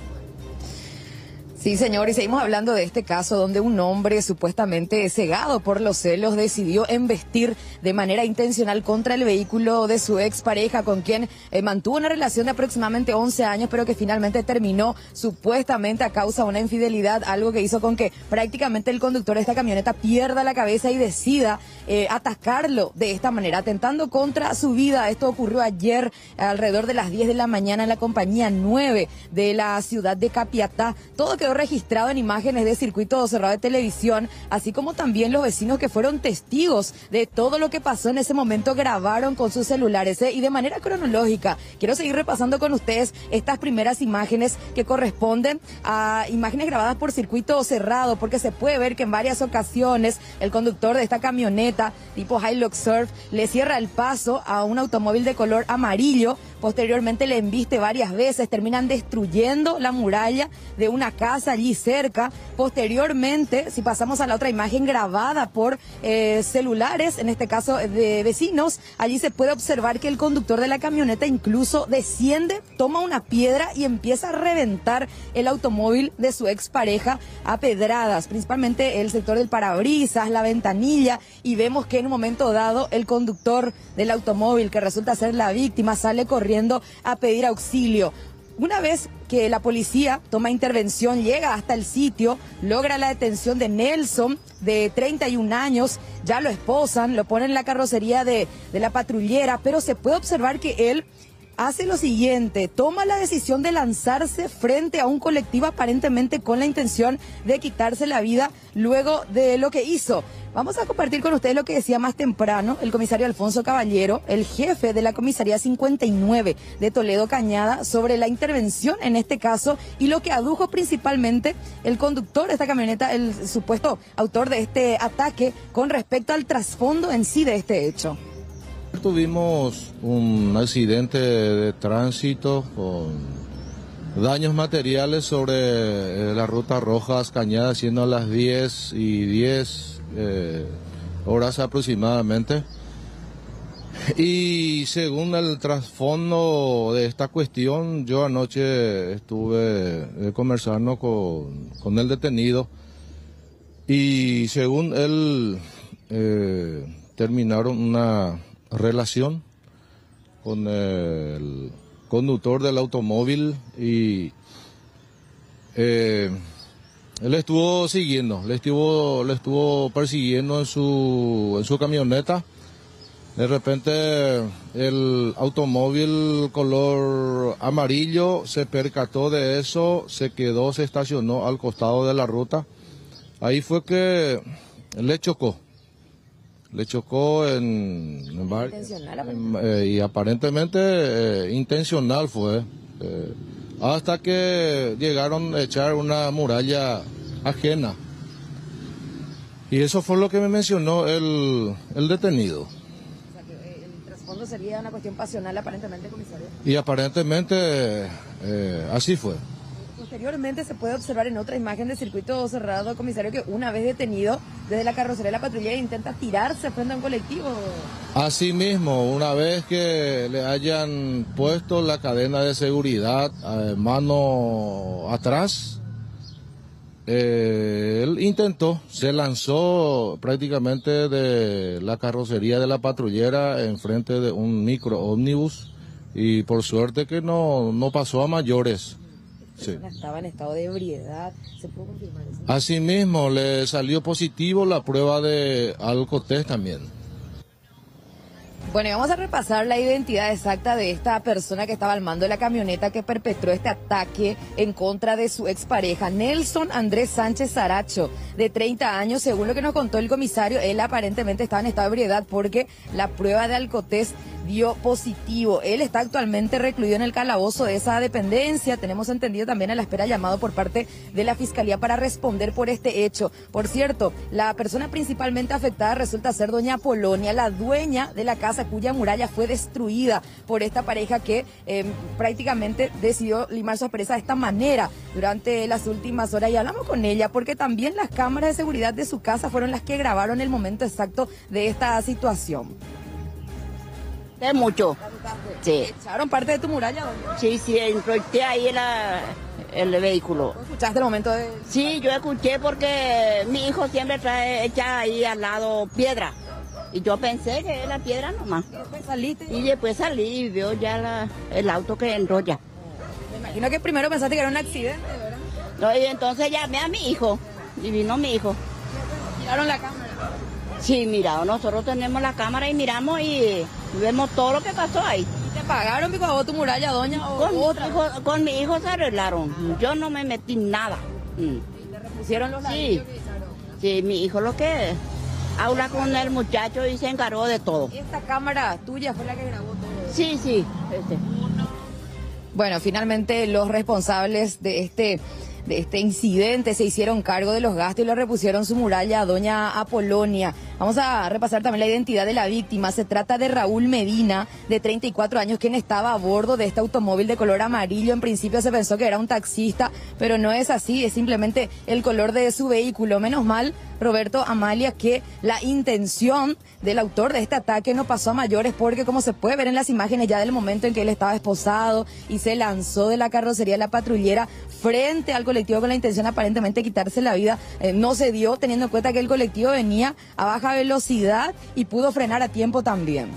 Sí, señor, y seguimos hablando de este caso donde un hombre supuestamente cegado por los celos decidió embestir de manera intencional contra el vehículo de su expareja con quien mantuvo una relación de aproximadamente 11 años, pero que finalmente terminó supuestamente a causa de una infidelidad, algo que hizo con que prácticamente el conductor de esta camioneta pierda la cabeza y decida atacarlo de esta manera, atentando contra su vida. Esto ocurrió ayer alrededor de las 10 de la mañana en la compañía 9 de la ciudad de Capiatá. Todo quedó registrado en imágenes de circuito cerrado de televisión, así como también los vecinos que fueron testigos de todo lo que pasó en ese momento grabaron con sus celulares. Y de manera cronológica, quiero seguir repasando con ustedes estas primeras imágenes que corresponden a imágenes grabadas por circuito cerrado, porque se puede ver que en varias ocasiones el conductor de esta camioneta tipo Hilux Surf le cierra el paso a un automóvil de color amarillo. Posteriormente le embiste varias veces, terminan destruyendo la muralla de una casa allí cerca. Posteriormente, si pasamos a la otra imagen grabada por celulares, en este caso de vecinos, allí se puede observar que el conductor de la camioneta incluso desciende, toma una piedra y empieza a reventar el automóvil de su expareja a pedradas, principalmente el sector del parabrisas, la ventanilla, y vemos que en un momento dado el conductor del automóvil, que resulta ser la víctima, sale corriendo a pedir auxilio. Una vez que la policía toma intervención, llega hasta el sitio, logra la detención de Nelson, de 31 años, ya lo esposan, lo ponen en la carrocería de la patrullera, pero se puede observar que él hace lo siguiente, toma la decisión de lanzarse frente a un colectivo aparentemente con la intención de quitarse la vida luego de lo que hizo. Vamos a compartir con ustedes lo que decía más temprano el comisario Alfonso Caballero, el jefe de la comisaría 59 de Toledo Cañada, sobre la intervención en este caso y lo que adujo principalmente el conductor de esta camioneta, el supuesto autor de este ataque, con respecto al trasfondo en sí de este hecho. Tuvimos un accidente de tránsito con daños materiales sobre la ruta Rojas Cañada, siendo las 10:10 horas aproximadamente. Y según el trasfondo de esta cuestión, yo anoche estuve conversando con el detenido y según él terminaron una relación con el conductor del automóvil y él estuvo siguiendo, le estuvo persiguiendo en su camioneta. De repente el automóvil color amarillo se percató de eso, se estacionó al costado de la ruta. Ahí fue que le chocó y aparentemente intencional fue, hasta que llegaron a echar una muralla ajena. Y eso fue lo que me mencionó el detenido. ¿Fondo sería una cuestión pasional aparentemente, comisario? Y aparentemente así fue. Posteriormente se puede observar en otra imagen de circuito cerrado, comisario, que una vez detenido desde la carrocería de la patrulla intenta tirarse frente a un colectivo. Así mismo, una vez que le hayan puesto la cadena de seguridad mano atrás, él se lanzó prácticamente de la carrocería de la patrullera enfrente de un micro ómnibus y por suerte que no pasó a mayores. Sí. Estaba en estado de ebriedad, ¿se puede confirmar eso? Asimismo, le salió positivo la prueba de alcotest también. Bueno, y vamos a repasar la identidad exacta de esta persona que estaba al mando de la camioneta que perpetró este ataque en contra de su expareja, Nelson Andrés Sánchez Saracho, de 30 años. Según lo que nos contó el comisario, él aparentemente estaba en estado de ebriedad porque la prueba de alcotest dio positivo. Él está actualmente recluido en el calabozo de esa dependencia. Tenemos entendido también a la espera llamado por parte de la Fiscalía para responder por este hecho. Por cierto, la persona principalmente afectada resulta ser doña Apolonia, la dueña de la casa cuya muralla fue destruida por esta pareja que prácticamente decidió limar su aspereza de esta manera durante las últimas horas. Y hablamos con ella porque también las cámaras de seguridad de su casa fueron las que grabaron el momento exacto de esta situación. De mucho. Sí. ¿Echaron parte de tu muralla, doña? Sí, entré ahí el vehículo. ¿Escuchaste el momento de...? Sí, yo escuché porque mi hijo siempre trae echa ahí al lado piedra. Y yo pensé que era piedra nomás. ¿Y después saliste? Y después salí y vio ya el auto que enrolla. Me imagino que primero pensaste que era un accidente, ¿verdad? No, y entonces llamé a mi hijo. Y vino mi hijo. ¿Miraron la cámara? Sí, mira, nosotros tenemos la cámara y miramos y vemos todo lo que pasó ahí. ¿Te pagaron, pico, a vos tu muralla, doña? Con mi hijo se arreglaron. Yo no me metí nada. ¿Y te repusieron los ladrillos? Sí, mi hijo lo que habla con el muchacho y se encargó de todo. ¿Esta cámara tuya fue la que grabó todo? Sí. Bueno, finalmente los responsables de este incidente se hicieron cargo de los gastos y le repusieron su muralla a doña Apolonia. Vamos a repasar también la identidad de la víctima. Se trata de Raúl Medina, de 34 años, quien estaba a bordo de este automóvil de color amarillo. En principio se pensó que era un taxista, pero no es así, es simplemente el color de su vehículo. Menos mal, Roberto, Amalia, que la intención del autor de este ataque no pasó a mayores, porque como se puede ver en las imágenes ya del momento en que él estaba esposado y se lanzó de la carrocería de la patrullera frente al colectivo con la intención aparentemente de quitarse la vida, no se dio, teniendo en cuenta que el colectivo venía a baja velocidad y pudo frenar a tiempo también.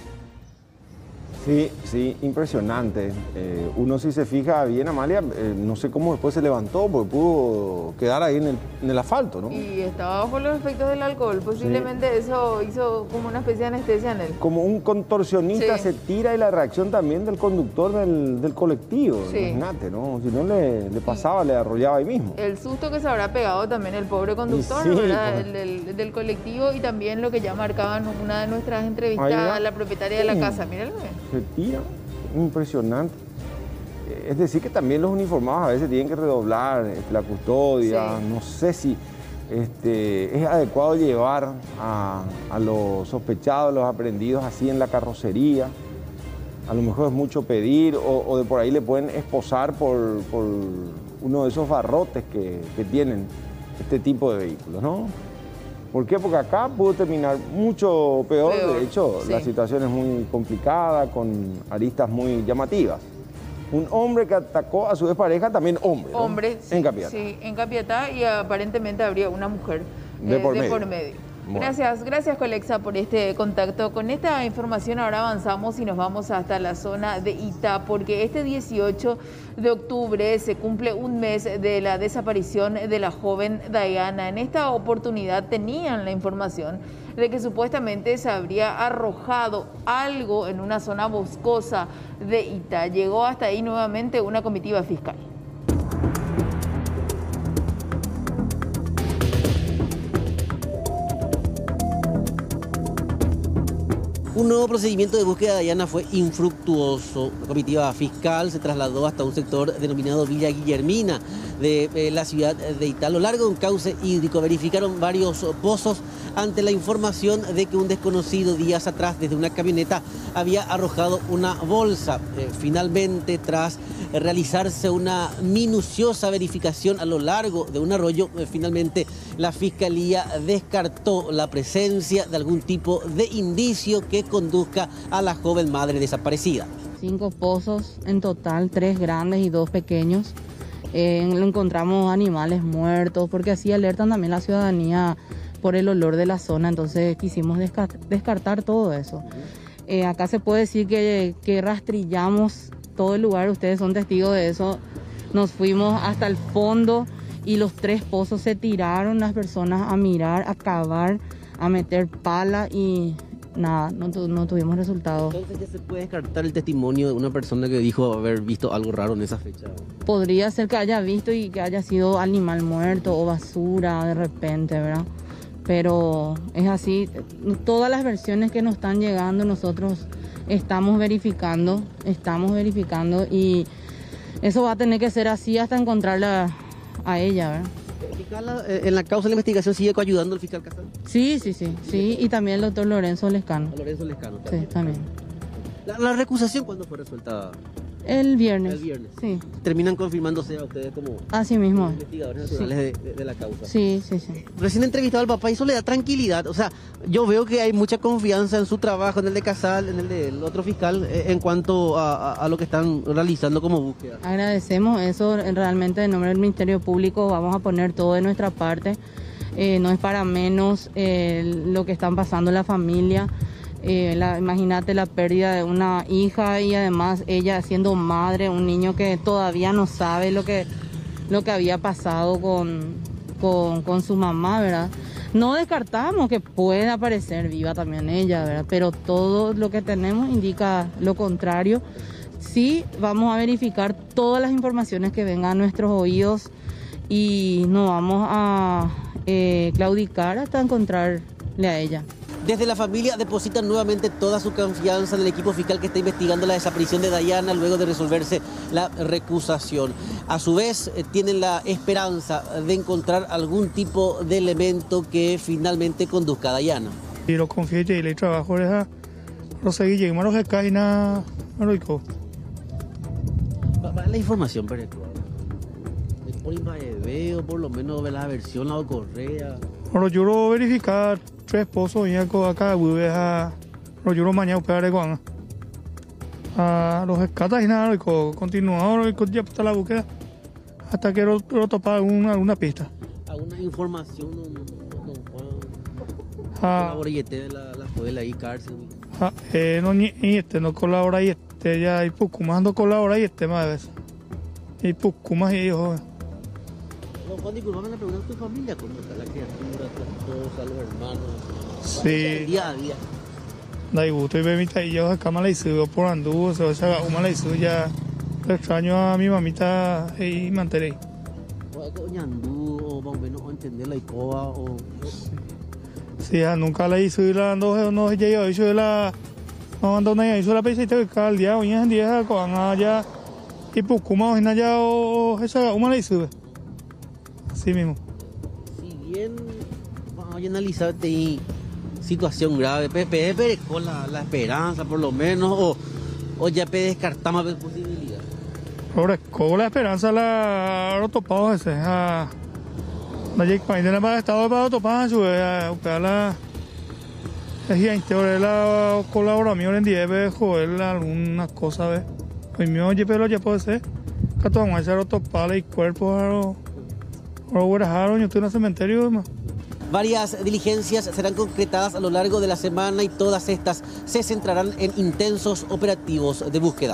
Sí, impresionante. Uno si se fija bien, Amalia, no sé cómo después se levantó, porque pudo quedar ahí en el asfalto, ¿no? Y estaba bajo los efectos del alcohol, posiblemente eso hizo como una especie de anestesia en él. Como un contorsionista se tira, y la reacción también del conductor del colectivo, imagínate, ¿no? Si no le pasaba, le arrollaba ahí mismo. El susto que se habrá pegado también el pobre conductor, ¿verdad? El del colectivo, y también lo que ya marcaban una de nuestras entrevistas a la propietaria de la casa, míralo bien. Se tira, impresionante. Es decir, que también los uniformados a veces tienen que redoblar la custodia. No sé si es adecuado llevar a los sospechados, los aprehendidos así en la carrocería. A lo mejor es mucho pedir, o de por ahí le pueden esposar por uno de esos barrotes que tienen este tipo de vehículos, ¿no? ¿Por qué? Porque acá pudo terminar mucho peor. De hecho, sí, la situación es muy complicada, con aristas muy llamativas. Un hombre que atacó a su expareja, también hombre, ¿no? Hombre, sí, en Capiatá. Sí, en Capiatá, y aparentemente habría una mujer de por medio. Bueno. Gracias Colexa por este contacto. Con esta información ahora avanzamos y nos vamos hasta la zona de Itá, porque este 18 de octubre se cumple un mes de la desaparición de la joven Dayana. En esta oportunidad tenían la información de que supuestamente se habría arrojado algo en una zona boscosa de Itá. Llegó hasta ahí nuevamente una comitiva fiscal. Un nuevo procedimiento de búsqueda de Dayana fue infructuoso. La comitiva fiscal se trasladó hasta un sector denominado Villa Guillermina de la ciudad de Itá. A lo largo de un cauce hídrico verificaron varios pozos ante la información de que un desconocido días atrás desde una camioneta había arrojado una bolsa. Finalmente, tras realizarse una minuciosa verificación a lo largo de un arroyo, finalmente la Fiscalía descartó la presencia de algún tipo de indicio que conduzca a la joven madre desaparecida. 5 pozos en total, 3 grandes y 2 pequeños. Encontramos animales muertos, porque así alertan también la ciudadanía por el olor de la zona, entonces quisimos descartar todo eso. Acá se puede decir que rastrillamos todo el lugar, ustedes son testigos de eso. Nos fuimos hasta el fondo y los 3 pozos se tiraron las personas a mirar, a cavar, a meter pala y nada, no tuvimos resultados. Entonces ya se puede descartar el testimonio de una persona que dijo haber visto algo raro en esa fecha. Podría ser que haya visto y que haya sido animal muerto o basura de repente, ¿verdad? Pero es así, todas las versiones que nos están llegando nosotros estamos verificando y eso va a tener que ser así hasta encontrarla a ella, ¿verdad? Fiscal, ¿en la causa de la investigación sigue coayudando el fiscal Casal? Sí, y también el doctor Lorenzo Lescano. Lorenzo Lescano también. Sí, también. ¿La recusación cuándo fue resuelta? El viernes. El viernes. Sí. ¿Terminan confirmándose a ustedes como así mismo investigadores naturales de la causa? Sí. Recién entrevistado al papá y eso le da tranquilidad. O sea, yo veo que hay mucha confianza en su trabajo, en el de Casal, en el del otro fiscal, en cuanto a lo que están realizando como búsqueda. Agradecemos eso, realmente en nombre del Ministerio Público vamos a poner todo de nuestra parte. No es para menos lo que están pasando en la familia. Imagínate la pérdida de una hija y además ella siendo madre, un niño que todavía no sabe lo que había pasado con su mamá, ¿verdad? No descartamos que pueda aparecer viva también ella, ¿verdad? Pero todo lo que tenemos indica lo contrario. Sí, vamos a verificar todas las informaciones que vengan a nuestros oídos y no vamos a claudicar hasta encontrarle a ella. Desde la familia depositan nuevamente toda su confianza en el equipo fiscal que está investigando la desaparición de Dayana luego de resolverse la recusación. A su vez, tienen la esperanza de encontrar algún tipo de elemento que finalmente conduzca a Dayana. Y lo confío y le trabajo a seguir llegamos a caína para la información, pero por lo menos de la versión la correa. Bueno, yo lo verificar 3 pozos y acá a yo mañana a los escatas y nada, continuamos ya está la búsqueda hasta que lo topa alguna pista. ¿Alguna información, don Juan? ¿Colaborete de la escuela y cárcel? No colabora y ya hay poco más no colabora y más de veces. Y poco más y joven. Don Juan, disculpame la pregunta, ¿tu familia cómo está la criatura, tu esposa, los hermanos? Sí. Día a día. Da gusto y bebita y yo acá me la hice por andú, se va a una la hice ya. Extraño a mi mamita y mantener. ¿Doña andú o más o menos entender la icoba o? Sí, nunca la hice y la no ya hizo la no anda hizo la pesita que cada día hoy en día con allá y poco más en allá o esa una la hice. Así mismo. Si bien vamos a analizar situación grave, Pepe con la esperanza por lo menos o ya descartamos la posibilidad. Ahora con la esperanza la topado ese No hay que ir para estado para topar su la gente la colaboración en día ve joder algunas cosas ve. Hoy mío yo pero ya puede ser. Que todo vamos a hacer otro palo y cuerpo o yo estoy en el cementerio más. Varias diligencias serán concretadas a lo largo de la semana y todas estas se centrarán en intensos operativos de búsqueda.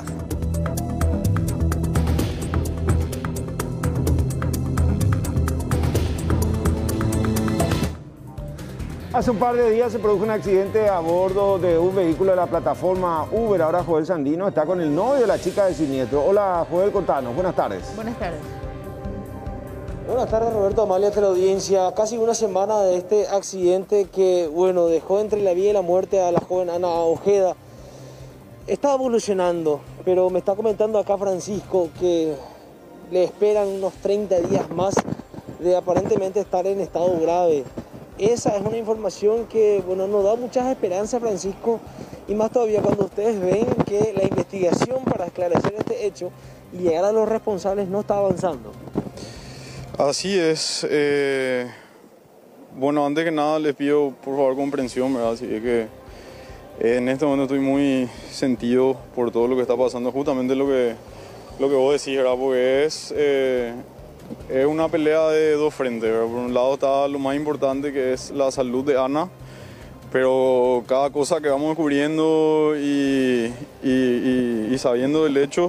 Hace un par de días se produjo un accidente a bordo de un vehículo de la plataforma Uber. Ahora Joel Sandino está con el novio de la chica del siniestro. Hola Joel, contanos. Buenas tardes. Buenas tardes. Buenas tardes, Roberto, Amalia, teleaudiencia. Casi una semana de este accidente que, bueno, dejó entre la vida y la muerte a la joven Ana Ojeda. Está evolucionando, pero me está comentando acá Francisco que le esperan unos 30 días más de aparentemente estar en estado grave. Esa es una información que, bueno, nos da muchas esperanzas, Francisco, y más todavía cuando ustedes ven que la investigación para esclarecer este hecho y llegar a los responsables no está avanzando. Así es. Bueno, antes que nada les pido por favor comprensión, ¿verdad? Así que en este momento estoy muy sentido por todo lo que está pasando, justamente lo que vos decís, ¿verdad? Porque es una pelea de dos frentes, ¿verdad? Por un lado está lo más importante que es la salud de Ana, pero cada cosa que vamos descubriendo y sabiendo del hecho,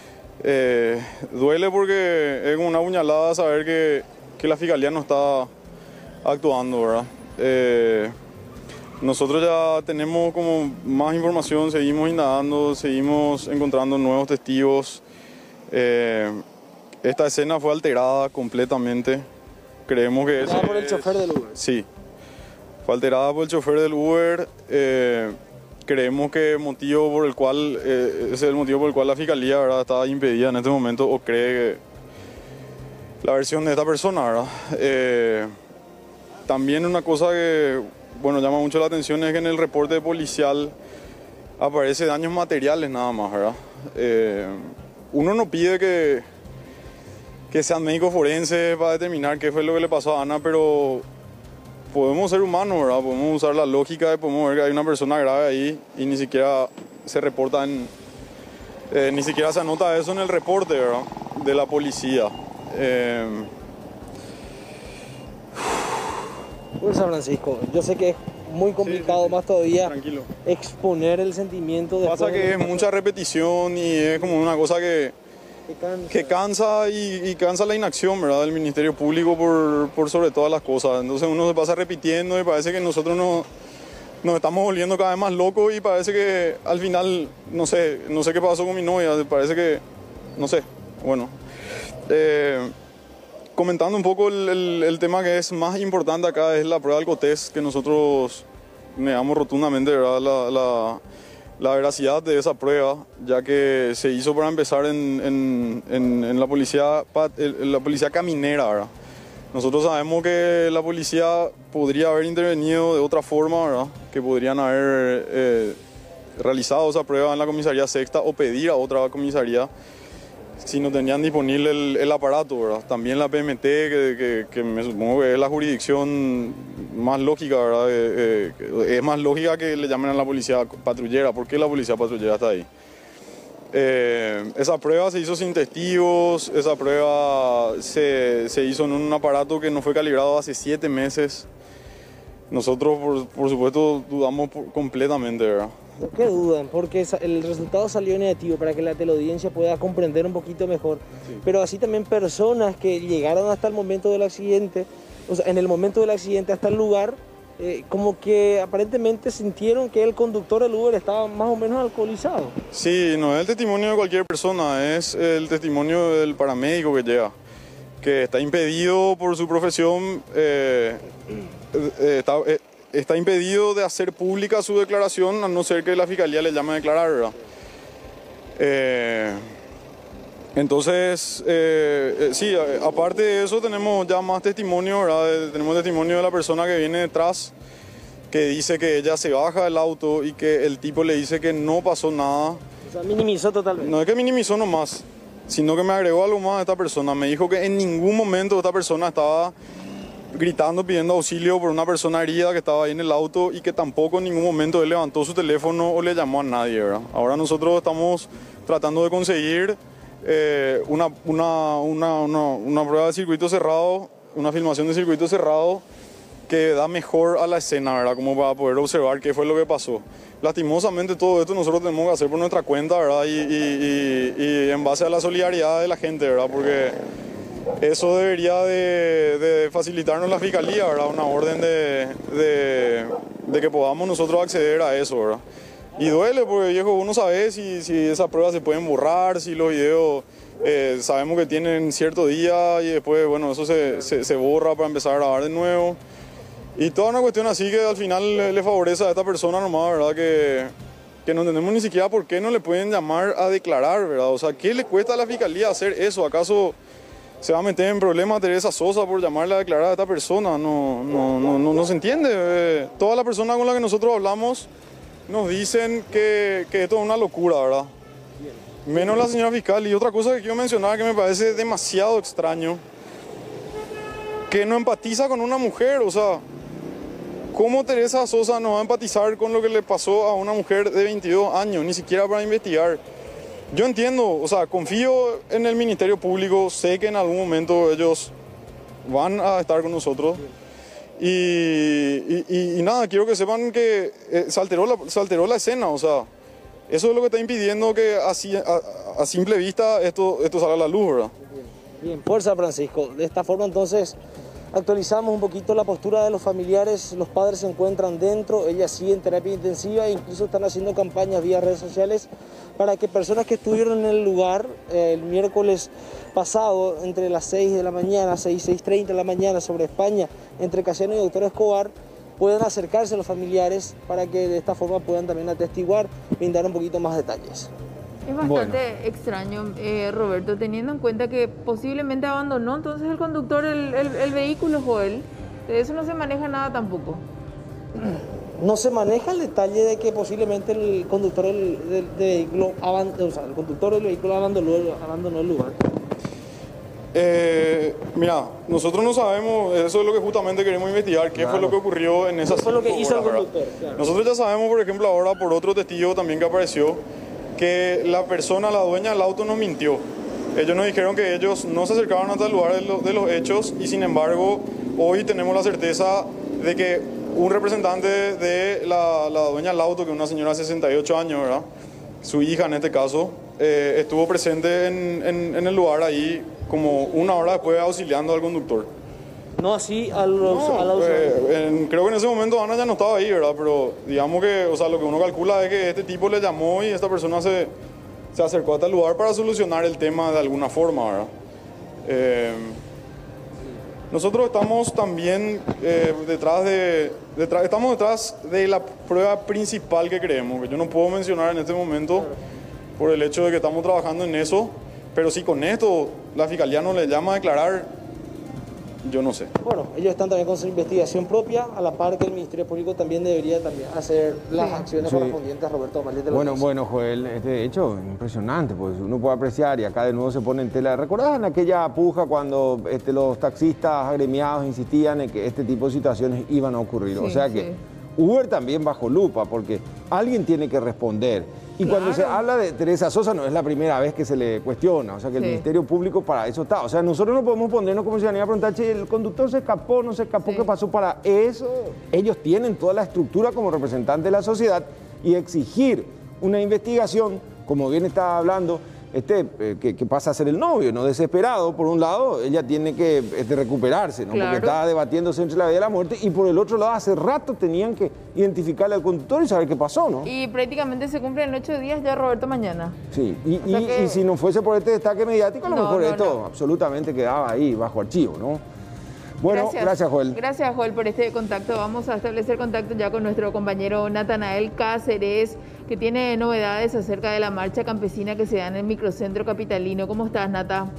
duele porque es como una puñalada saber que la Fiscalía no está actuando, ¿verdad? Nosotros ya tenemos como más información, seguimos indagando, seguimos encontrando nuevos testigos. Esta escena fue alterada completamente. Creemos que es por el chofer del Uber. Sí, fue alterada por el chofer del Uber. Creemos que ese es el motivo por el cual la Fiscalía, ¿verdad?, está impedida en este momento o cree la versión de esta persona, ¿verdad? También una cosa que, bueno, llama mucho la atención es que en el reporte policial aparece daños materiales nada más, ¿verdad? Uno no pide que sean médicos forenses para determinar qué fue lo que le pasó a Ana, pero podemos ser humanos, ¿verdad? Podemos usar la lógica y podemos ver que hay una persona grave ahí y ni siquiera se reporta ni siquiera se anota eso en el reporte, ¿verdad?, de la policía. Pues San Francisco, yo sé que es muy complicado más todavía exponer el sentimiento de... Pasa que es mucha repetición y es como una cosa que cansa y cansa la inacción, ¿verdad?, del Ministerio Público por sobre todas las cosas. Entonces uno se pasa repitiendo y parece que nosotros nos estamos volviendo cada vez más locos y parece que al final, no sé qué pasó con mi novia, parece que, no sé, bueno. Comentando un poco el tema que es más importante acá es la prueba del COTES, que nosotros negamos rotundamente, ¿verdad?, la veracidad de esa prueba, ya que se hizo para empezar en la policía caminera, ¿verdad? Nosotros sabemos que la policía podría haber intervenido de otra forma, ¿verdad?, que podrían haber realizado esa prueba en la comisaría sexta o pedir a otra comisaría si no tenían disponible el aparato, ¿verdad? También la PMT, que me supongo que es la jurisdicción más lógica, ¿verdad? Es más lógica que le llamen a la policía patrullera. ¿Por qué la policía patrullera está ahí? Esa prueba se hizo sin testigos, esa prueba se hizo en un aparato que no fue calibrado hace 7 meses. Nosotros, por supuesto, dudamos completamente, ¿verdad? ¿Por qué dudan? Porque el resultado salió negativo para que la teleaudiencia pueda comprender un poquito mejor. Sí. Pero así también personas que llegaron hasta el momento del accidente, o sea, en el momento del accidente hasta el lugar, como que aparentemente sintieron que el conductor del Uber estaba más o menos alcoholizado. Sí, no es el testimonio de cualquier persona, es el testimonio del paramédico que llega, que está impedido por su profesión, está impedido de hacer pública su declaración a no ser que la Fiscalía le llame a declarar, ¿verdad? Entonces, sí, aparte de eso tenemos ya más testimonio, ¿verdad? Tenemos testimonio de la persona que viene detrás, que dice que ella se baja del auto y que el tipo le dice que no pasó nada. O sea, minimizó totalmente. No es que minimizó nomás, sino que me agregó algo más a esta persona. Me dijo que en ningún momento esta persona estaba gritando, pidiendo auxilio por una persona herida que estaba ahí en el auto y que tampoco en ningún momento él levantó su teléfono o le llamó a nadie, ¿verdad? Ahora nosotros estamos tratando de conseguir una prueba de circuito cerrado, una filmación de circuito cerrado que da mejor a la escena, ¿verdad? Como para poder observar qué fue lo que pasó. Lastimosamente todo esto nosotros tenemos que hacer por nuestra cuenta, ¿verdad? Y en base a la solidaridad de la gente, ¿verdad? Porque eso debería de facilitarnos la fiscalía, ¿verdad? Una orden de que podamos nosotros acceder a eso, ¿verdad? Y duele porque, viejo, uno sabe si esas pruebas se pueden borrar, si los videos sabemos que tienen cierto día y después, bueno, eso se borra para empezar a grabar de nuevo. Y toda una cuestión así que al final le favorece a esta persona nomás, ¿verdad? Que no entendemos ni siquiera por qué no le pueden llamar a declarar, ¿verdad? O sea, ¿qué le cuesta a la fiscalía hacer eso? ¿Acaso se va a meter en problemas Teresa Sosa por llamarle a declarar a esta persona? No se entiende. Todas las personas con las que nosotros hablamos nos dicen que esto es una locura, ¿verdad? Menos la señora fiscal. Y otra cosa que quiero mencionar que me parece demasiado extraño, que no empatiza con una mujer, o sea, ¿cómo Teresa Sosa no va a empatizar con lo que le pasó a una mujer de 22 años, ni siquiera para investigar? Yo entiendo, o sea, confío en el Ministerio Público, sé que en algún momento ellos van a estar con nosotros. Y nada, quiero que sepan que se alteró la escena, o sea, eso es lo que está impidiendo que a simple vista esto salga a la luz, ¿verdad? Bien, fuerza, Francisco. De esta forma entonces actualizamos un poquito la postura de los familiares. Los padres se encuentran dentro, ella sigue en terapia intensiva e incluso están haciendo campañas vía redes sociales para que personas que estuvieron en el lugar el miércoles pasado entre las 6 de la mañana, 6:30 de la mañana sobre España, entre Casiano y Doctor Escobar, puedan acercarse a los familiares para que de esta forma puedan también atestiguar, brindar un poquito más detalles. Es bastante extraño, Roberto, teniendo en cuenta que posiblemente abandonó entonces el conductor el vehículo, Joel. De eso no se maneja nada tampoco. No se maneja el detalle de que posiblemente el conductor del vehículo abandonó el lugar. Mira, nosotros no sabemos, eso es lo que justamente queremos investigar, qué fue lo que ocurrió en esa fue lo que hizo el conductor, claro. Nosotros ya sabemos, por ejemplo, ahora por otro testigo también que apareció, que la persona, la dueña del auto, nos mintió. Ellos nos dijeron que ellos no se acercaban hasta el lugar de los hechos y sin embargo hoy tenemos la certeza de que un representante de la dueña del auto, que es una señora de 68 años, ¿verdad? Su hija en este caso, estuvo presente en el lugar ahí como una hora después auxiliando al conductor. No así a los creo que en ese momento Ana ya no estaba ahí, ¿verdad? Pero digamos que, o sea, lo que uno calcula es que este tipo le llamó y esta persona se acercó hasta el lugar para solucionar el tema de alguna forma, ¿verdad? Nosotros estamos también detrás de la prueba principal que creemos, que yo no puedo mencionar en este momento por el hecho de que estamos trabajando en eso, pero si con esto la Fiscalía no le llama a declarar, yo no sé. Bueno, ellos están también con su investigación propia, a la par que el Ministerio Público también debería hacer las acciones correspondientes a Roberto Amalia. Bueno, Joel, este hecho impresionante, pues uno puede apreciar y acá de nuevo se pone en tela. ¿Recordás en aquella puja cuando los taxistas agremiados insistían en que este tipo de situaciones iban a ocurrir? O sea que Uber también bajo lupa, porque alguien tiene que responder. Y cuando se habla de Teresa Sosa no es la primera vez que se le cuestiona, o sea que el Ministerio Público para eso está. O sea, nosotros no podemos ponernos como ciudadanía a preguntar, che, el conductor se escapó, no se escapó, ¿qué pasó? Para eso ellos tienen toda la estructura como representantes de la sociedad y exigir una investigación, como bien estaba hablando, que pasa a ser el novio, ¿no? Desesperado, por un lado, ella tiene que recuperarse, ¿no? Porque estaba debatiéndose entre la vida y la muerte, y por el otro lado, hace rato tenían que identificarle al conductor y saber qué pasó, ¿no? Y prácticamente se cumplen 8 días ya, Roberto, mañana. Sí, y si no fuese por este destaque mediático, a lo mejor esto absolutamente quedaba ahí, bajo archivo, ¿no? Bueno, gracias, Joel. Gracias, Joel, por este contacto. Vamos a establecer contacto ya con nuestro compañero Natanael Cáceres, que tiene novedades acerca de la marcha campesina que se da en el microcentro capitalino. ¿Cómo estás, Nata?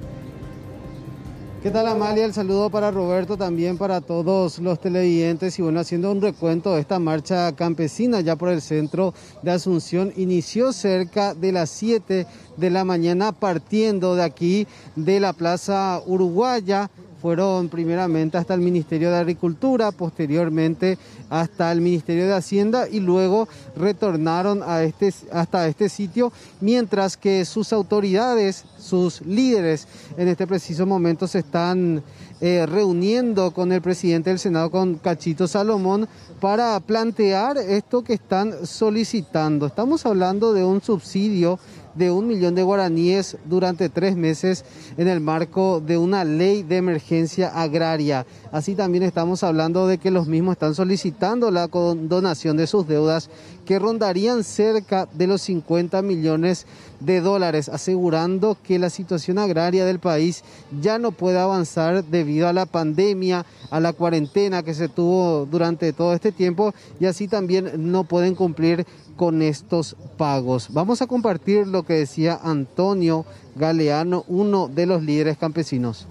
¿Qué tal, Amalia? El saludo para Roberto, también para todos los televidentes. Y bueno, haciendo un recuento de esta marcha campesina ya por el centro de Asunción, inició cerca de las 7 de la mañana, partiendo de aquí de la Plaza Uruguaya. fueron primeramente hasta el Ministerio de Agricultura, posteriormente hasta el Ministerio de Hacienda y luego retornaron hasta este sitio, mientras que sus autoridades, sus líderes en este preciso momento se están reuniendo con el presidente del Senado, con Cachito Salomón, para plantear esto que están solicitando. Estamos hablando de un subsidio de 1 millón de guaraníes durante 3 meses en el marco de una ley de emergencia agraria. Así también estamos hablando de que los mismos están solicitando la condonación de sus deudas, que rondarían cerca de los 50 millones de dólares, asegurando que la situación agraria del país ya no puede avanzar debido a la pandemia, a la cuarentena que se tuvo durante todo este tiempo, y así también no pueden cumplir con estos pagos. Vamos a compartir lo que decía Antonio Galeano, uno de los líderes campesinos.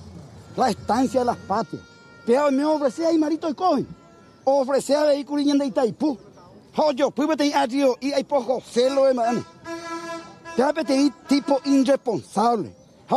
La estancia de las patrias. Pero me ofrecía ahí marito y cogen. Ofrecía vehículos y en de Itaipú. Yo, pues te adiós y hay poco celo de mano. Ya te tipo irresponsable.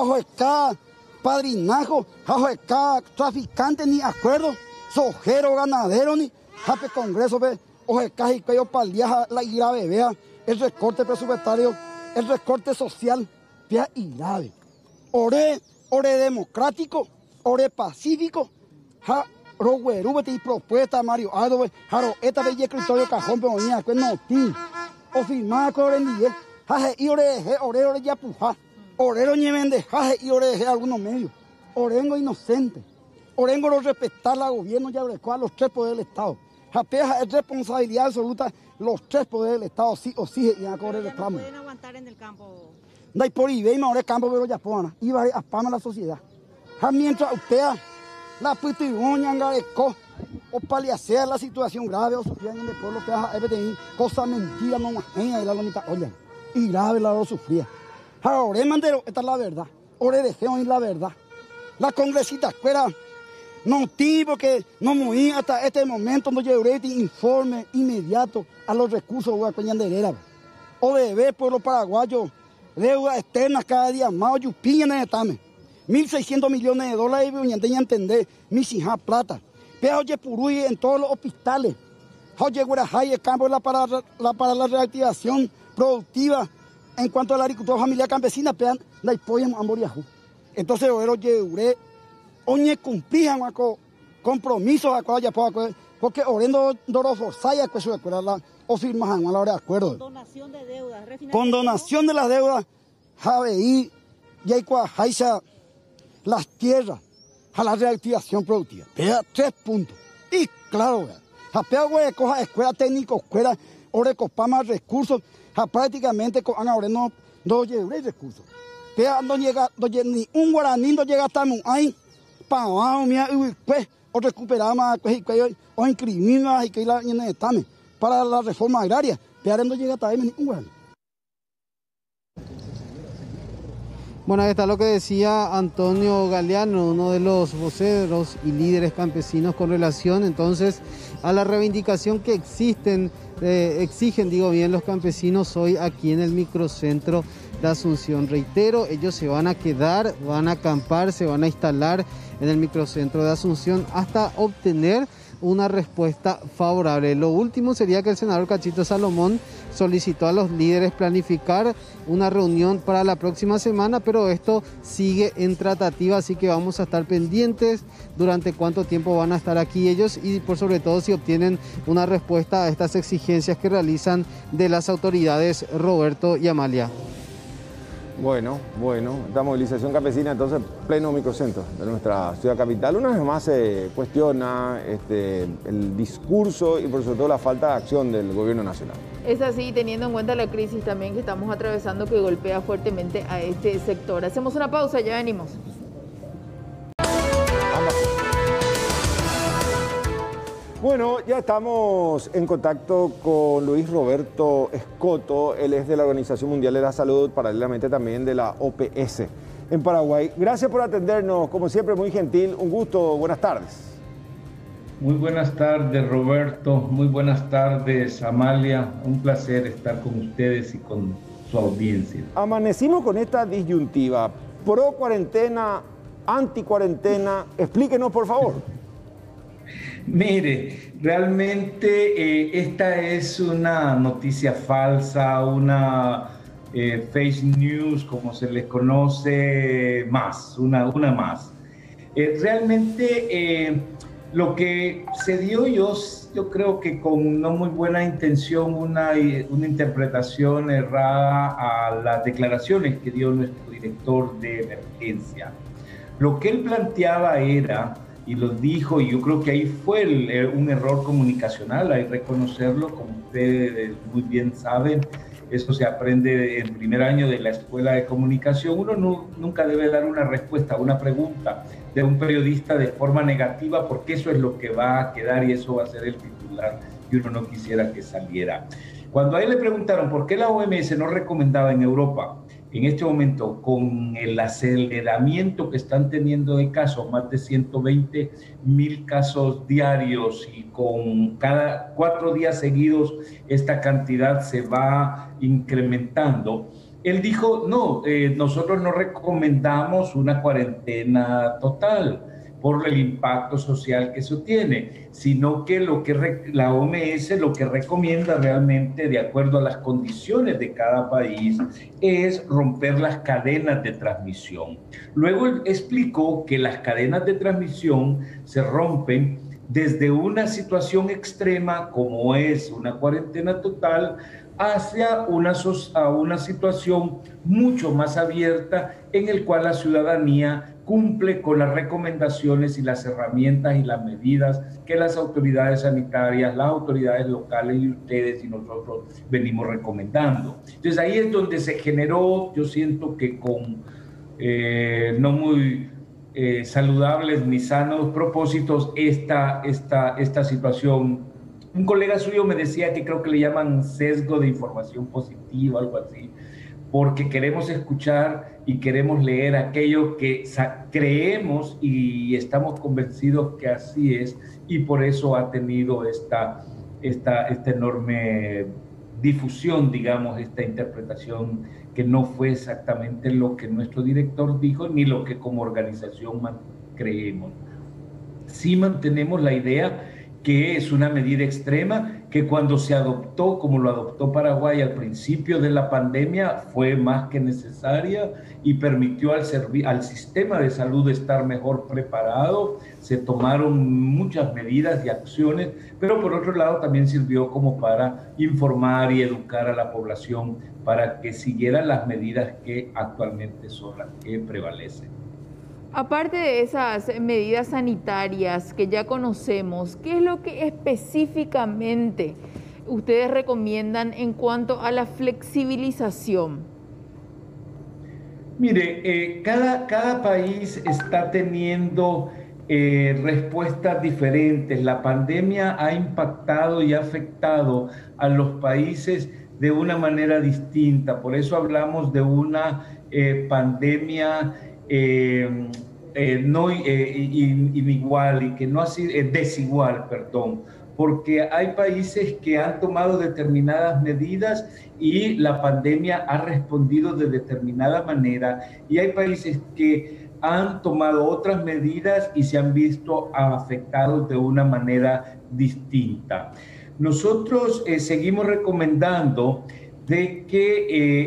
Cada padrinajo, cada traficante ni acuerdo. Sojero, ganadero ni jape congreso, ojecaje y cuello para el día la grave, vea, el recorte presupuestario, el recorte social, vea y grave. Ore democrático, ore pacífico, ja, roguerú, y propuesta Mario Aldo, jaro, esta bella escritorio cajón, pero niña, que no, ti, o firmada con Orendiel, jaje, y ore ya puja, orero ñemende, jaje, y ore algunos medios, orengo inocente, orengo no respetar la gobierno ya a los 3 poderes del Estado. Japea es responsabilidad absoluta los 3 poderes del Estado, sí o sí, y a cobrar el reclamo. ¿Pueden aguantar en el campo? No hay por ahí, me ahora campo, pero ya pongan, y va a pama la sociedad. Mientras usted la putigoña engareco, o paliacer la situación grave, o sufrir en el pueblo, que es cosa mentira, no más, y la mitad, oye, y grave la lo sufría. Ahora, mandero, esta es la verdad, ahora dejé oír la verdad. La congresista escuela. No tipo que no moví hasta este momento, no llevé este informe inmediato a los recursos de Cuñanderera. O debe pueblo paraguayo, deuda externa cada día más, yupiña en el estame. 1.600 millones de dólares, y entender, mis hijas plata. Pero oye Puruy en todos los hospitales. Oye Guarajay, el campo para la reactivación productiva en cuanto a la agricultura familiar campesina, pean la apoyo en Amboriajú. Entonces, oye, oye cumplían con compromisos porque orendo doro forzaya que su escuela o firman a la hora de acuerdo. Condonación de deudas, condonación de las deudas, javeí, yaicuajaisa, las tierras, a la reactivación productiva. Vea 3 puntos. Y claro, japea güey, coja escuela técnica, escuela, ore copama recursos, prácticamente con oreno no lleve recursos. Vea no llega, ni un guaraní no llega hasta ahí. Pues, o recuperamos o inscribimos y que la estame para la reforma agraria, pero no llega hasta ahí ningún. Bueno, ahí está lo que decía Antonio Galeano, uno de los voceros y líderes campesinos con relación entonces a la reivindicación que exigen los campesinos hoy aquí en el microcentro de Asunción. Reitero, ellos se van a quedar, van a acampar, se van a instalar en el microcentro de Asunción hasta obtener una respuesta favorable. Lo último sería que el senador Cachito Salomón solicitó a los líderes planificar una reunión para la próxima semana, pero esto sigue en tratativa, así que vamos a estar pendientes durante cuánto tiempo van a estar aquí ellos y por sobre todo si obtienen una respuesta a estas exigencias que realizan de las autoridades Roberto y Amalia. Bueno, esta movilización campesina entonces pleno microcentro de nuestra ciudad capital. Una vez más se cuestiona el discurso y por sobre todo la falta de acción del gobierno nacional. Es así, teniendo en cuenta la crisis también que estamos atravesando que golpea fuertemente a este sector. Hacemos una pausa, ya venimos. Bueno, ya estamos en contacto con Luis Roberto Escoto, él es de la Organización Mundial de la Salud, paralelamente también de la OPS en Paraguay. Gracias por atendernos, como siempre muy gentil, un gusto, buenas tardes. Muy buenas tardes Roberto, muy buenas tardes Amalia, un placer estar con ustedes y con su audiencia. Amanecimos con esta disyuntiva, pro cuarentena anti-cuarentena. Explíquenos, por favor. Mire, realmente esta es una noticia falsa, una fake news, como se les conoce, una más. Realmente lo que se dio, yo creo que con no muy buena intención, una interpretación errada a las declaraciones que dio nuestro director de emergencia. Lo que él planteaba era, y lo dijo, y yo creo que ahí fue un error comunicacional, hay que reconocerlo, como ustedes muy bien saben, eso se aprende en primer año de la escuela de comunicación. Uno nunca debe dar una respuesta a una pregunta de un periodista de forma negativa, porque eso es lo que va a quedar y eso va a ser el titular que uno no quisiera que saliera. Cuando a él le preguntaron por qué la OMS no recomendaba en Europa, en este momento, con el aceleramiento que están teniendo de casos, más de 120.000 casos diarios, y con cada 4 días seguidos esta cantidad se va incrementando, él dijo, no, nosotros no recomendamos una cuarentena total por el impacto social que eso tiene, sino que la OMS lo que recomienda realmente, de acuerdo a las condiciones de cada país, es romper las cadenas de transmisión. Luego él explicó que las cadenas de transmisión se rompen desde una situación extrema, como es una cuarentena total, hacia una situación mucho más abierta, en el cual la ciudadanía cumple con las recomendaciones y las herramientas y las medidas que las autoridades sanitarias, las autoridades locales y ustedes y nosotros venimos recomendando. Entonces ahí es donde se generó, yo siento que con no muy saludables ni sanos propósitos, esta situación. Un colega suyo me decía que creo que le llaman sesgo de información positiva, algo así, porque queremos escuchar y queremos leer aquello que creemos y estamos convencidos que así es, y por eso ha tenido esta enorme difusión, digamos, esta interpretación que no fue exactamente lo que nuestro director dijo ni lo que como organización creemos. Sí mantenemos la idea que es una medida extrema, que cuando se adoptó, como lo adoptó Paraguay al principio de la pandemia, fue más que necesaria y permitió al sistema de salud estar mejor preparado. Se tomaron muchas medidas y acciones, pero por otro lado también sirvió como para informar y educar a la población para que siguieran las medidas que actualmente son las que prevalecen. Aparte de esas medidas sanitarias que ya conocemos, ¿qué es lo que específicamente ustedes recomiendan en cuanto a la flexibilización? Mire, cada país está teniendo respuestas diferentes. La pandemia ha impactado y ha afectado a los países de una manera distinta. Por eso hablamos de una pandemia inigual y que no ha sido desigual, perdón, porque hay países que han tomado determinadas medidas y la pandemia ha respondido de determinada manera, y hay países que han tomado otras medidas y se han visto afectados de una manera distinta. Nosotros seguimos recomendando de que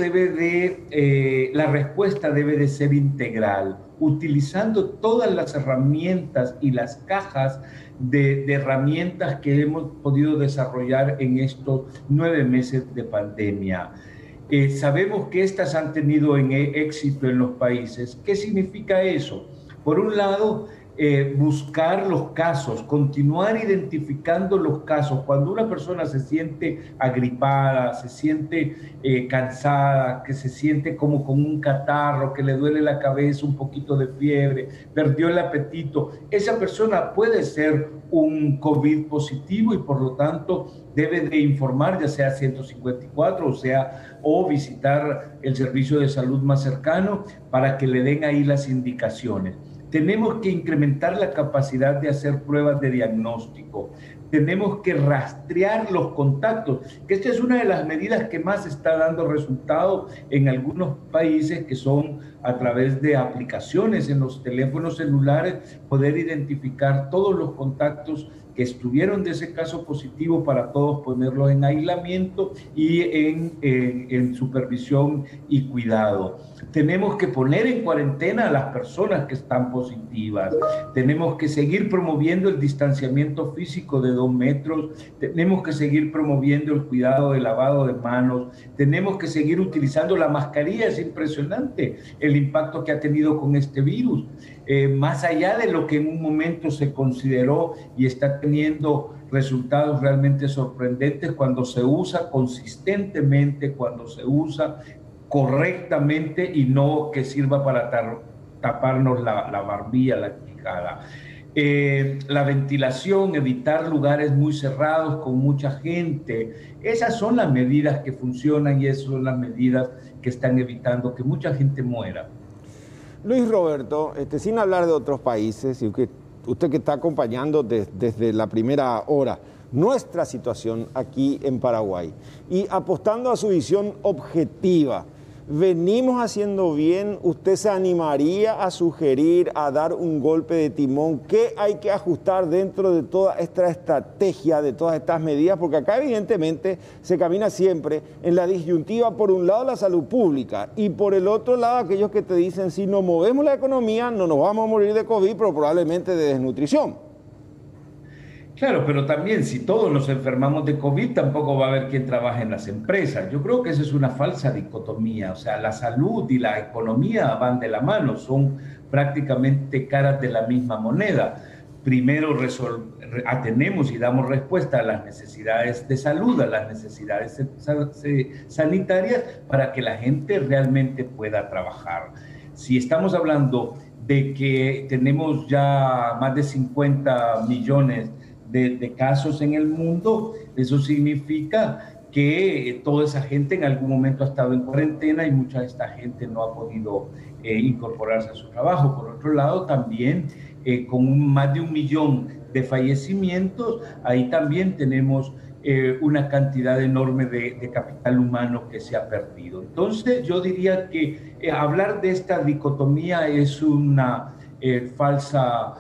la respuesta debe de ser integral, utilizando todas las herramientas y las cajas de herramientas que hemos podido desarrollar en estos 9 meses de pandemia. Sabemos que estas han tenido éxito en los países. ¿Qué significa eso? Por un lado, buscar los casos, continuar identificando los casos. Cuando una persona se siente agripada, se siente cansada, que se siente como con un catarro, que le duele la cabeza, un poquito de fiebre, perdió el apetito, esa persona puede ser un COVID positivo y por lo tanto debe de informar, ya sea 154 o visitar el servicio de salud más cercano para que le den ahí las indicaciones. Tenemos que incrementar la capacidad de hacer pruebas de diagnóstico. tenemos que rastrear los contactos, que esta es una de las medidas que más está dando resultado en algunos países, que son a través de aplicaciones en los teléfonos celulares, poder identificar todos los contactos que estuvieron de ese caso positivo para todos ponerlos en aislamiento y en supervisión y cuidado. Tenemos que poner en cuarentena a las personas que están positivas. Tenemos que seguir promoviendo el distanciamiento físico de 2 metros. Tenemos que seguir promoviendo el cuidado del lavado de manos. Tenemos que seguir utilizando la mascarilla. Es impresionante el impacto que ha tenido con este virus. Más allá de lo que en un momento se consideró, y está teniendo resultados realmente sorprendentes cuando se usa consistentemente, cuando se usa correctamente y no que sirva para taparnos la barbilla, la quijada. La ventilación, evitar lugares muy cerrados con mucha gente. Esas son las medidas que funcionan y esas son las medidas que están evitando que mucha gente muera. Luis Roberto, sin hablar de otros países, y usted que está acompañando desde la primera hora nuestra situación aquí en Paraguay y apostando a su visión objetiva, ¿venimos haciendo bien? ¿Usted se animaría a sugerir, a dar un golpe de timón? ¿Qué hay que ajustar dentro de toda esta estrategia, de todas estas medidas? Porque acá evidentemente se camina siempre en la disyuntiva, por un lado la salud pública y por el otro lado aquellos que te dicen, si no movemos la economía no nos vamos a morir de COVID, pero probablemente de desnutrición. Claro, pero también si todos nos enfermamos de COVID, tampoco va a haber quien trabaje en las empresas. Yo creo que esa es una falsa dicotomía. O sea, la salud y la economía van de la mano, son prácticamente caras de la misma moneda. Primero atendemos y damos respuesta a las necesidades de salud, a las necesidades sanitarias, para que la gente realmente pueda trabajar. Si estamos hablando de que tenemos ya más de 50 millones de casos en el mundo, eso significa que toda esa gente en algún momento ha estado en cuarentena y mucha de esta gente no ha podido incorporarse a su trabajo. Por otro lado, también con más de 1 millón de fallecimientos, ahí también tenemos una cantidad enorme de capital humano que se ha perdido. Entonces, yo diría que hablar de esta dicotomía es una falsa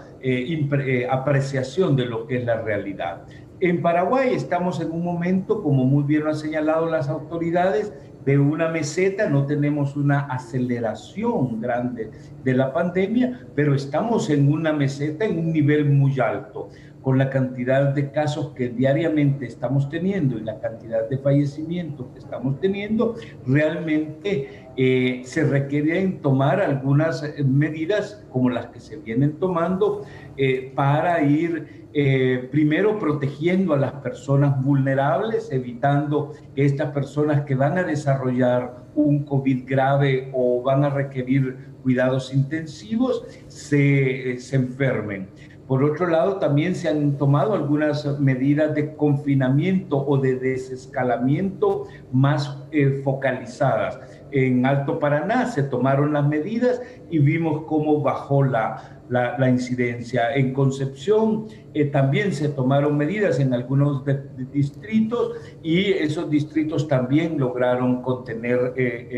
apreciación de lo que es la realidad. En Paraguay estamos en un momento, como muy bien lo han señalado las autoridades, de una meseta. No tenemos una aceleración grande de la pandemia, pero estamos en una meseta en un nivel muy alto. Con la cantidad de casos que diariamente estamos teniendo y la cantidad de fallecimientos que estamos teniendo, realmente se requieren tomar algunas medidas como las que se vienen tomando para ir primero protegiendo a las personas vulnerables, evitando que estas personas que van a desarrollar un COVID grave o van a requerir cuidados intensivos se enfermen. Por otro lado, también se han tomado algunas medidas de confinamiento o de desescalamiento más focalizadas. En Alto Paraná se tomaron las medidas y vimos cómo bajó la incidencia. En Concepción también se tomaron medidas en algunos distritos y esos distritos también lograron contener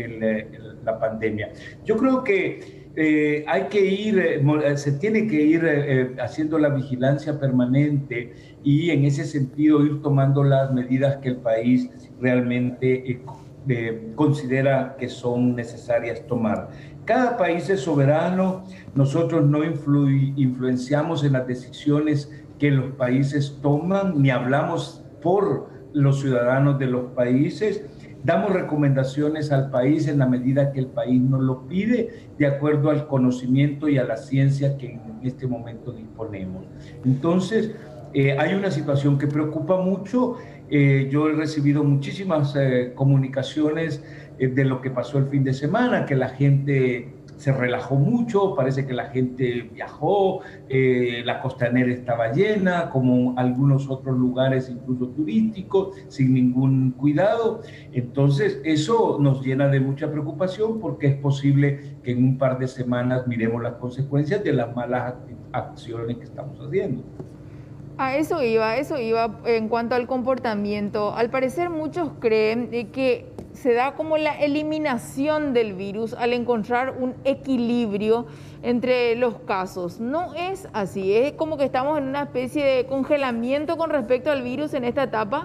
la pandemia. Yo creo que hay que ir, se tiene que ir haciendo la vigilancia permanente y en ese sentido ir tomando las medidas que el país realmente considera que son necesarias tomar. Cada país es soberano, nosotros no influenciamos en las decisiones que los países toman, ni hablamos por los ciudadanos de los países. Damos recomendaciones al país en la medida que el país nos lo pide, de acuerdo al conocimiento y a la ciencia que en este momento disponemos. Entonces, hay una situación que preocupa mucho. Yo he recibido muchísimas comunicaciones de lo que pasó el fin de semana, que la gente se relajó mucho, parece que la gente viajó, la costanera estaba llena, como algunos otros lugares incluso turísticos, sin ningún cuidado. Entonces eso nos llena de mucha preocupación porque es posible que en un par de semanas miremos las consecuencias de las malas acciones que estamos haciendo. A eso iba en cuanto al comportamiento. Al parecer muchos creen que se da como la eliminación del virus al encontrar un equilibrio entre los casos. No es así, es como que estamos en una especie de congelamiento con respecto al virus en esta etapa.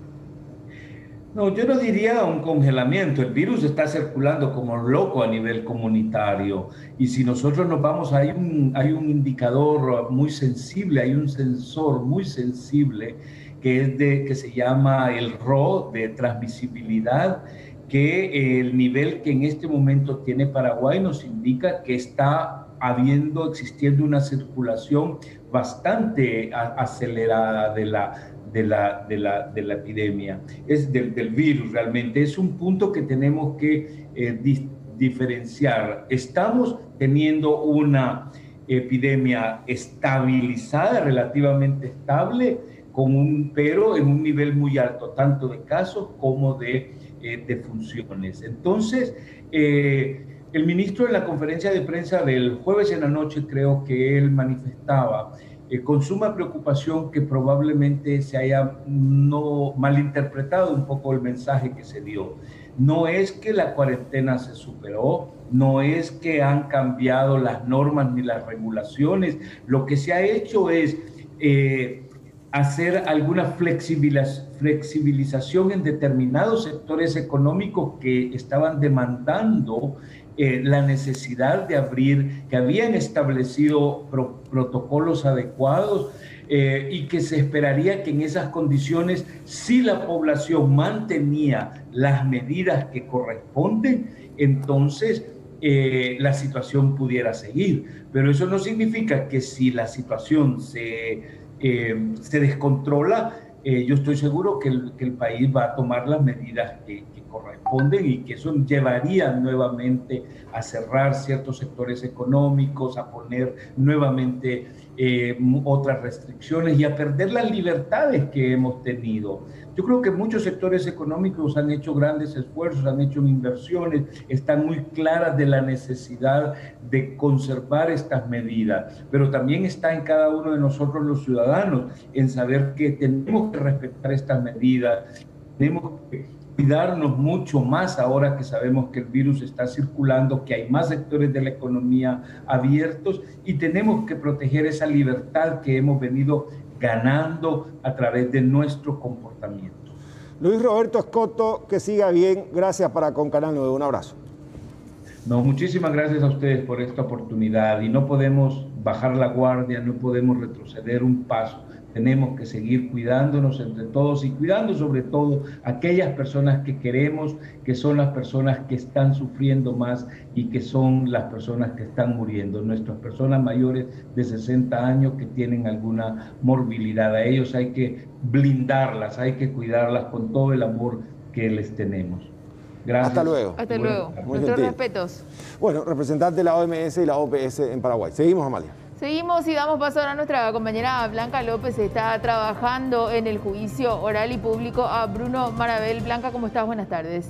No, yo no diría un congelamiento. El virus está circulando como loco a nivel comunitario. Y si nosotros nos vamos, hay un indicador muy sensible, hay un sensor muy sensible que se llama el RO de transmisibilidad, que el nivel que en este momento tiene Paraguay nos indica que está existiendo una circulación bastante acelerada de la epidemia, es del virus realmente. Es un punto que tenemos que diferenciar. Estamos teniendo una epidemia estabilizada, relativamente estable, pero en un nivel muy alto, tanto de casos como de funciones. Entonces, el ministro en la conferencia de prensa del jueves en la noche, creo que él manifestaba con suma preocupación que probablemente se haya no malinterpretado un poco el mensaje que se dio. No es que la cuarentena se superó, no es que han cambiado las normas ni las regulaciones. Lo que se ha hecho es hacer alguna flexibilización en determinados sectores económicos que estaban demandando la necesidad de abrir, que habían establecido protocolos adecuados y que se esperaría que en esas condiciones, si la población mantenía las medidas que corresponden, entonces la situación pudiera seguir. Pero eso no significa que si la situación se descontrola, yo estoy seguro que el país va a tomar las medidas que corresponden y que eso llevaría nuevamente a cerrar ciertos sectores económicos, a poner nuevamente otras restricciones y a perder las libertades que hemos tenido. Yo creo que muchos sectores económicos han hecho grandes esfuerzos, han hecho inversiones, están muy claras de la necesidad de conservar estas medidas, pero también está en cada uno de nosotros los ciudadanos en saber que tenemos que respetar estas medidas, tenemos que cuidarnos mucho más ahora que sabemos que el virus está circulando, que hay más sectores de la economía abiertos y tenemos que proteger esa libertad que hemos venido ganando a través de nuestro comportamiento. Luis Roberto Escoto, que siga bien. Gracias para Con Canal 9. Un abrazo. No, muchísimas gracias a ustedes por esta oportunidad y no podemos bajar la guardia, no podemos retroceder un paso. Tenemos que seguir cuidándonos entre todos y cuidando sobre todo a aquellas personas que queremos, que son las personas que están sufriendo más y que son las personas que están muriendo, nuestras personas mayores de 60 años que tienen alguna morbilidad. A ellos hay que blindarlas, hay que cuidarlas con todo el amor que les tenemos. Gracias. Hasta luego. Hasta luego. Nuestros respetos. Bueno, representante de la OMS y la OPS en Paraguay. Seguimos, Amalia. Seguimos y damos paso ahora a nuestra compañera Blanca López. Está trabajando en el juicio oral y público a Bruno Marabel. Blanca, ¿cómo estás? Buenas tardes.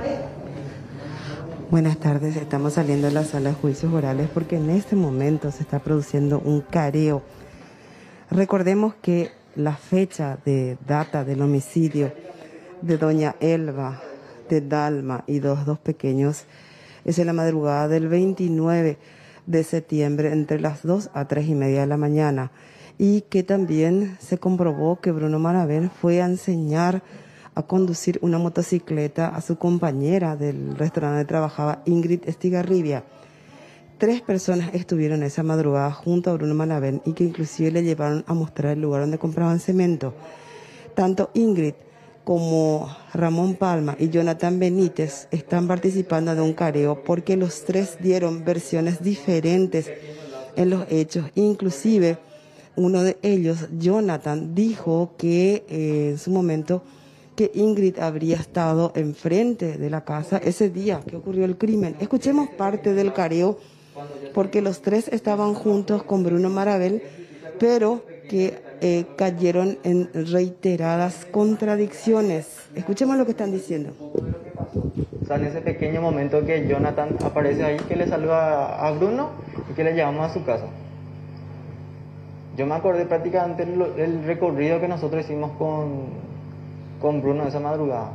Buenas tardes. Estamos saliendo de la sala de juicios orales porque en este momento se está produciendo un careo. Recordemos que la fecha de data del homicidio de doña Elba, de Dalma y dos pequeños es en la madrugada del 29 de septiembre entre las 2 a 3:30 de la mañana y que también se comprobó que Bruno Marabel fue a enseñar a conducir una motocicleta a su compañera del restaurante donde trabajaba, Ingrid Estigarribia. 3 personas estuvieron esa madrugada junto a Bruno Marabel y que inclusive le llevaron a mostrar el lugar donde compraban cemento. Tanto Ingrid como Ramón Palma y Jonathan Benítez están participando de un careo porque los 3 dieron versiones diferentes en los hechos. Inclusive uno de ellos, Jonathan, dijo que en su momento que Ingrid habría estado enfrente de la casa ese día que ocurrió el crimen. Escuchemos parte del careo porque los 3 estaban juntos con Bruno Marabel, pero que cayeron en reiteradas contradicciones. Escuchemos lo que están diciendo. O sea, en ese pequeño momento que Jonathan aparece ahí, que le saluda a Bruno y que le llevamos a su casa. Yo me acordé prácticamente el recorrido que nosotros hicimos con Bruno esa madrugada.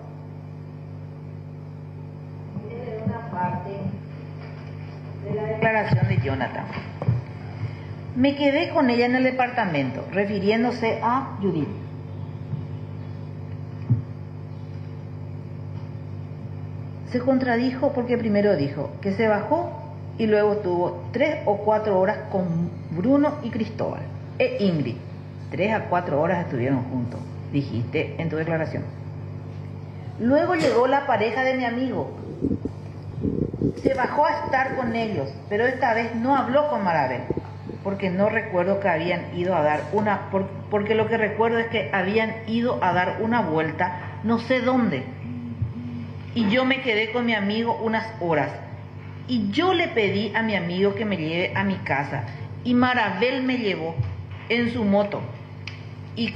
Una parte de la declaración de Jonathan. Me quedé con ella en el departamento, refiriéndose a Judith. Se contradijo porque primero dijo que se bajó y luego estuvo 3 o 4 horas con Bruno y Cristóbal e Ingrid. 3 a 4 horas estuvieron juntos, dijiste en tu declaración. Luego llegó la pareja de mi amigo. Se bajó a estar con ellos, pero esta vez no habló con Marabel, porque no recuerdo que habían ido a dar porque lo que recuerdo es que habían ido a dar una vuelta, no sé dónde. Y yo me quedé con mi amigo unas horas. Y yo le pedí a mi amigo que me lleve a mi casa. Y Marabel me llevó en su moto. Y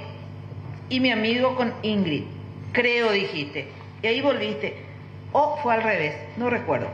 mi amigo con Ingrid. Creo, dijiste. Y ahí volviste. O fue al revés, no recuerdo.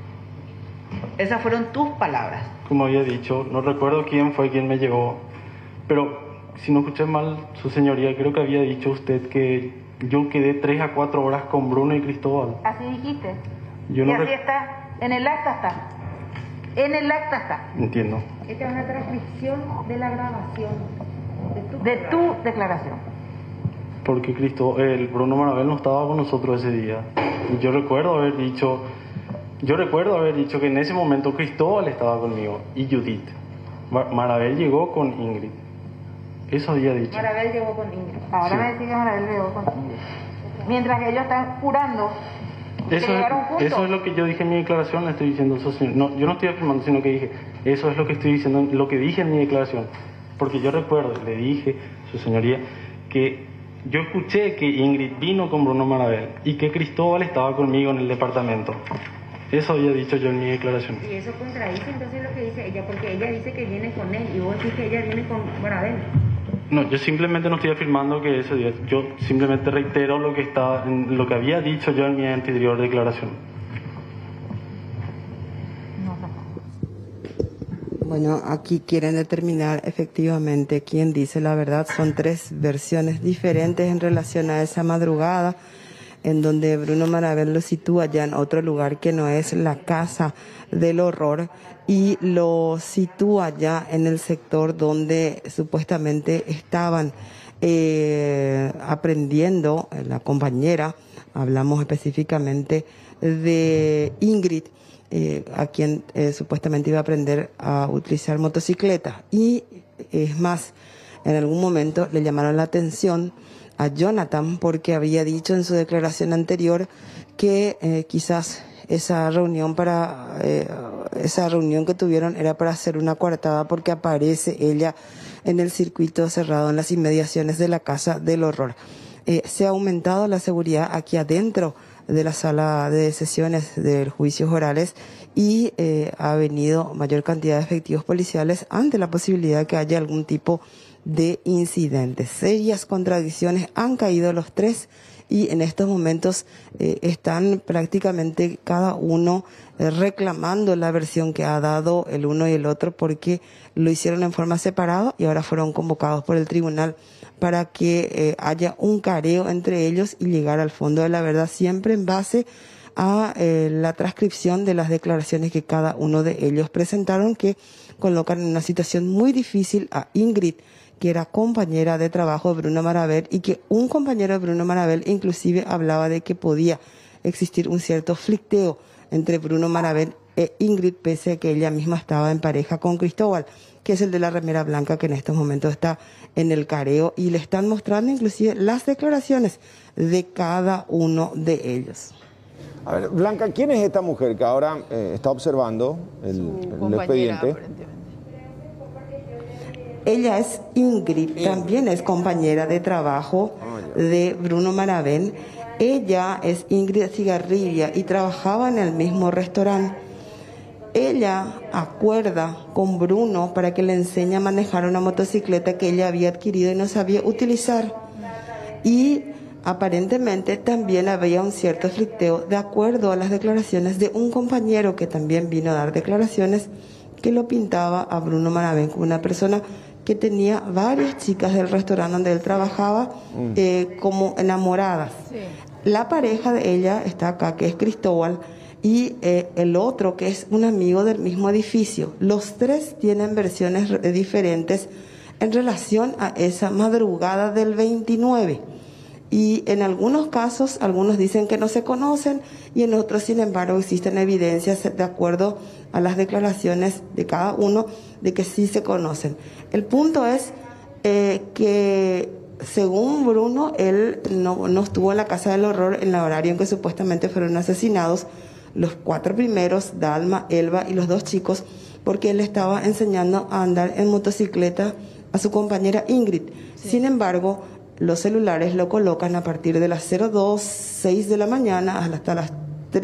Esas fueron tus palabras. Como había dicho, no recuerdo quién fue quien me llevó. Pero si no escuché mal, su señoría, creo que había dicho usted que yo quedé 3 a 4 horas con Bruno y Cristóbal. Así dijiste. Yo no y así está. En el acta está. En el acta está. Entiendo. Esta es una transcripción de la grabación. De tu declaración. Porque el Bruno Marabel no estaba con nosotros ese día. Y yo recuerdo haber dicho que en ese momento Cristóbal estaba conmigo y Judith. Marabel llegó con Ingrid. Eso había dicho. Marabel llegó con Ingrid. Ahora me decís que Marabel llegó con Ingrid. Mientras que ellos están jurando que llegaron juntos. Eso es lo que yo dije en mi declaración, le estoy diciendo eso. No, yo no estoy afirmando, sino que dije, eso es lo que estoy diciendo, lo que dije en mi declaración. Porque yo recuerdo, le dije, su señoría, que yo escuché que Ingrid vino con Bruno Marabel y que Cristóbal estaba conmigo en el departamento. Eso había dicho yo en mi declaración. Y eso contradice entonces lo que dice ella, porque ella dice que viene con él y vos decís que ella viene con Marabel. No, yo simplemente no estoy afirmando que ese día, yo simplemente reitero lo que había dicho yo en mi anterior declaración. Bueno, aquí quieren determinar efectivamente quién dice la verdad. Son 3 versiones diferentes en relación a esa madrugada, en donde Bruno Marabel lo sitúa ya en otro lugar que no es la casa del horror y lo sitúa ya en el sector donde supuestamente estaban aprendiendo la compañera. Hablamos específicamente de Ingrid, a quien supuestamente iba a aprender a utilizar motocicleta. Y es más, en algún momento le llamaron la atención a Jonathan porque había dicho en su declaración anterior que quizás esa reunión que tuvieron era para hacer una coartada porque aparece ella en el circuito cerrado en las inmediaciones de la casa del horror. Se ha aumentado la seguridad aquí adentro de la sala de sesiones de juicios orales y ha venido mayor cantidad de efectivos policiales ante la posibilidad de que haya algún tipo de incidentes. Serias contradicciones, han caído los 3 y en estos momentos están prácticamente cada uno reclamando la versión que ha dado el uno y el otro porque lo hicieron en forma separada y ahora fueron convocados por el tribunal para que haya un careo entre ellos y llegar al fondo de la verdad, siempre en base a la transcripción de las declaraciones que cada uno de ellos presentaron, que colocan en una situación muy difícil a Ingrid, que era compañera de trabajo de Bruno Marabel y que un compañero de Bruno Marabel inclusive hablaba de que podía existir un cierto flicteo entre Bruno Marabel e Ingrid, pese a que ella misma estaba en pareja con Cristóbal, que es el de la remera blanca que en estos momentos está en el careo, y le están mostrando inclusive las declaraciones de cada uno de ellos. A ver, Blanca, ¿quién es esta mujer que ahora está observando el expediente? Ella es Ingrid, también es compañera de trabajo de Bruno Marabel. Ella es Ingrid Cigarrilla y trabajaba en el mismo restaurante. Ella acuerda con Bruno para que le enseñe a manejar una motocicleta que ella había adquirido y no sabía utilizar. Y aparentemente también había un cierto flicteo de acuerdo a las declaraciones de un compañero que también vino a dar declaraciones, que lo pintaba a Bruno Marabel como una persona que tenía varias chicas del restaurante donde él trabajaba como enamoradas. Sí. La pareja de ella está acá, que es Cristóbal, y el otro, que es un amigo del mismo edificio. Los tres tienen versiones diferentes en relación a esa madrugada del 29. Y en algunos casos, algunos dicen que no se conocen y en otros, sin embargo, existen evidencias de acuerdo a las declaraciones de cada uno de que sí se conocen. El punto es que, según Bruno, él no estuvo en la Casa del Horror en el horario en que supuestamente fueron asesinados los 4 primeros, Dalma, Elba y los 2 chicos, porque él estaba enseñando a andar en motocicleta a su compañera Ingrid. Sí. Sin embargo, los celulares lo colocan a partir de las 02:06 de la mañana hasta las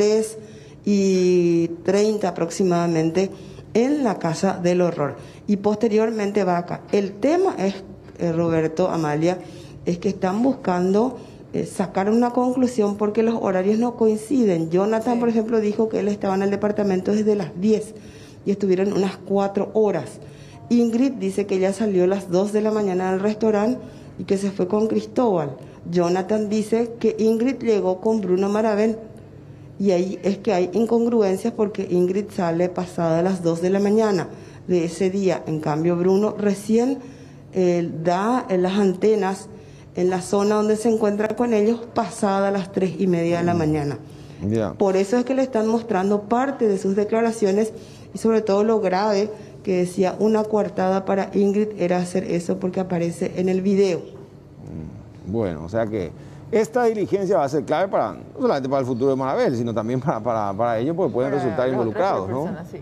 3:30 aproximadamente en la Casa del Horror. Y posteriormente va acá. El tema es, Roberto, Amalia, es que están buscando sacar una conclusión porque los horarios no coinciden. Jonathan, sí, por ejemplo, dijo que él estaba en el departamento desde las 10 y estuvieron unas 4 horas. Ingrid dice que ella salió a las 2 de la mañana del restaurante y que se fue con Cristóbal. Jonathan dice que Ingrid llegó con Bruno Maravén. Y ahí es que hay incongruencias porque Ingrid sale pasada las 2 de la mañana de ese día. En cambio, Bruno recién da las antenas en la zona donde se encuentra con ellos pasada las 3:30 de la mañana. Yeah. Por eso es que le están mostrando parte de sus declaraciones y sobre todo lo grave que decía una coartada para Ingrid era hacer eso porque aparece en el video. Bueno, o sea que esta diligencia va a ser clave para, no solamente para el futuro de Marabel, sino también para ellos, porque pueden resultar involucrados, ¿no? Sí.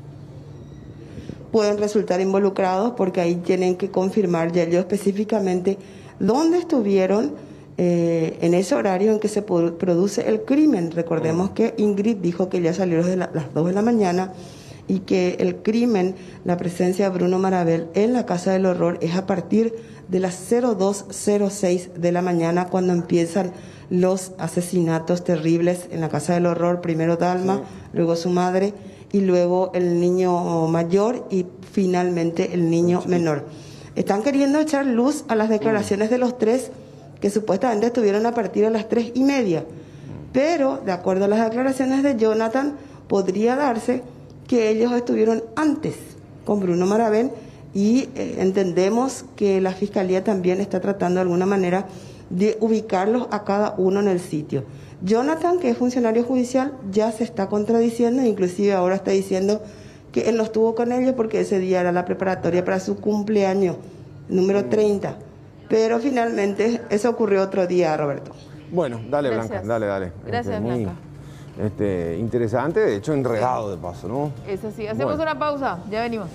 Pueden resultar involucrados porque ahí tienen que confirmar ya ellos específicamente dónde estuvieron en ese horario en que se produce el crimen. Recordemos que Ingrid dijo que ya salió desde las 2 de la mañana y que el crimen, la presencia de Bruno Maravel en la Casa del Horror es a partir de las 02:06 de la mañana cuando empiezan los asesinatos terribles en la Casa del Horror. Primero Dalma, sí, luego su madre y luego el niño mayor y finalmente el niño menor. Están queriendo echar luz a las declaraciones de los 3 que supuestamente estuvieron a partir de las 3:30, pero de acuerdo a las declaraciones de Jonathan podría darse que ellos estuvieron antes con Bruno Maravén y entendemos que la Fiscalía también está tratando de alguna manera de ubicarlos a cada uno en el sitio. Jonathan, que es funcionario judicial, ya se está contradiciendo, inclusive ahora está diciendo que él no estuvo con ellos porque ese día era la preparatoria para su cumpleaños, número 30. Pero finalmente eso ocurrió otro día, Roberto. Bueno, dale, gracias. Blanca, dale. Gracias, Blanca. Interesante, de hecho enredado de paso, ¿no? Eso sí, hacemos una pausa, ya venimos.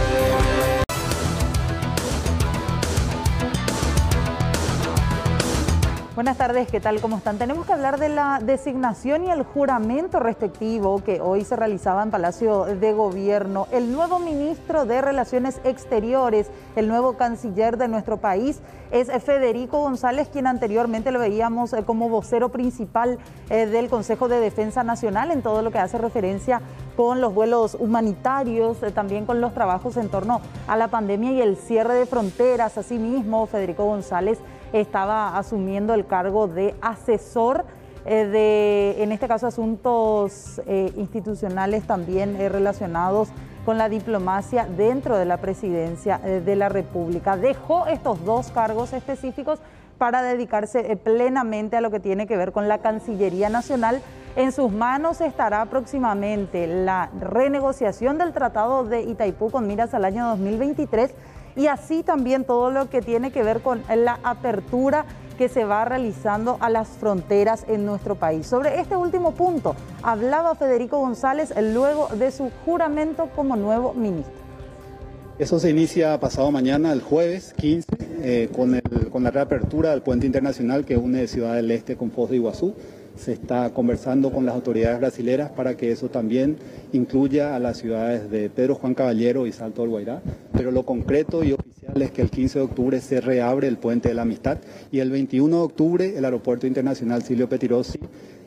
Buenas tardes, ¿qué tal? ¿Cómo están? Tenemos que hablar de la designación y el juramento respectivo que hoy se realizaba en Palacio de Gobierno. El nuevo ministro de Relaciones Exteriores, el nuevo canciller de nuestro país, es Federico González, quien anteriormente lo veíamos como vocero principal del Consejo de Defensa Nacional en todo lo que hace referencia con los vuelos humanitarios, también con los trabajos en torno a la pandemia y el cierre de fronteras. Asimismo, Federico González estaba asumiendo el cargo de asesor en este caso, asuntos institucionales también relacionados con la diplomacia dentro de la presidencia de la República. Dejó estos 2 cargos específicos para dedicarse plenamente a lo que tiene que ver con la Cancillería Nacional. En sus manos estará próximamente la renegociación del Tratado de Itaipú con miras al año 2023 y así también todo lo que tiene que ver con la apertura que se va realizando a las fronteras en nuestro país. Sobre este último punto hablaba Federico González luego de su juramento como nuevo ministro. Eso se inicia pasado mañana, el jueves 15, con la reapertura del puente internacional que une Ciudad del Este con Foz de Iguazú. Se está conversando con las autoridades brasileras para que eso también incluya a las ciudades de Pedro Juan Caballero y Salto del Guairá, pero lo concreto y oficial es que el 15 de octubre se reabre el Puente de la Amistad y el 21 de octubre el Aeropuerto Internacional Silvio Pettirossi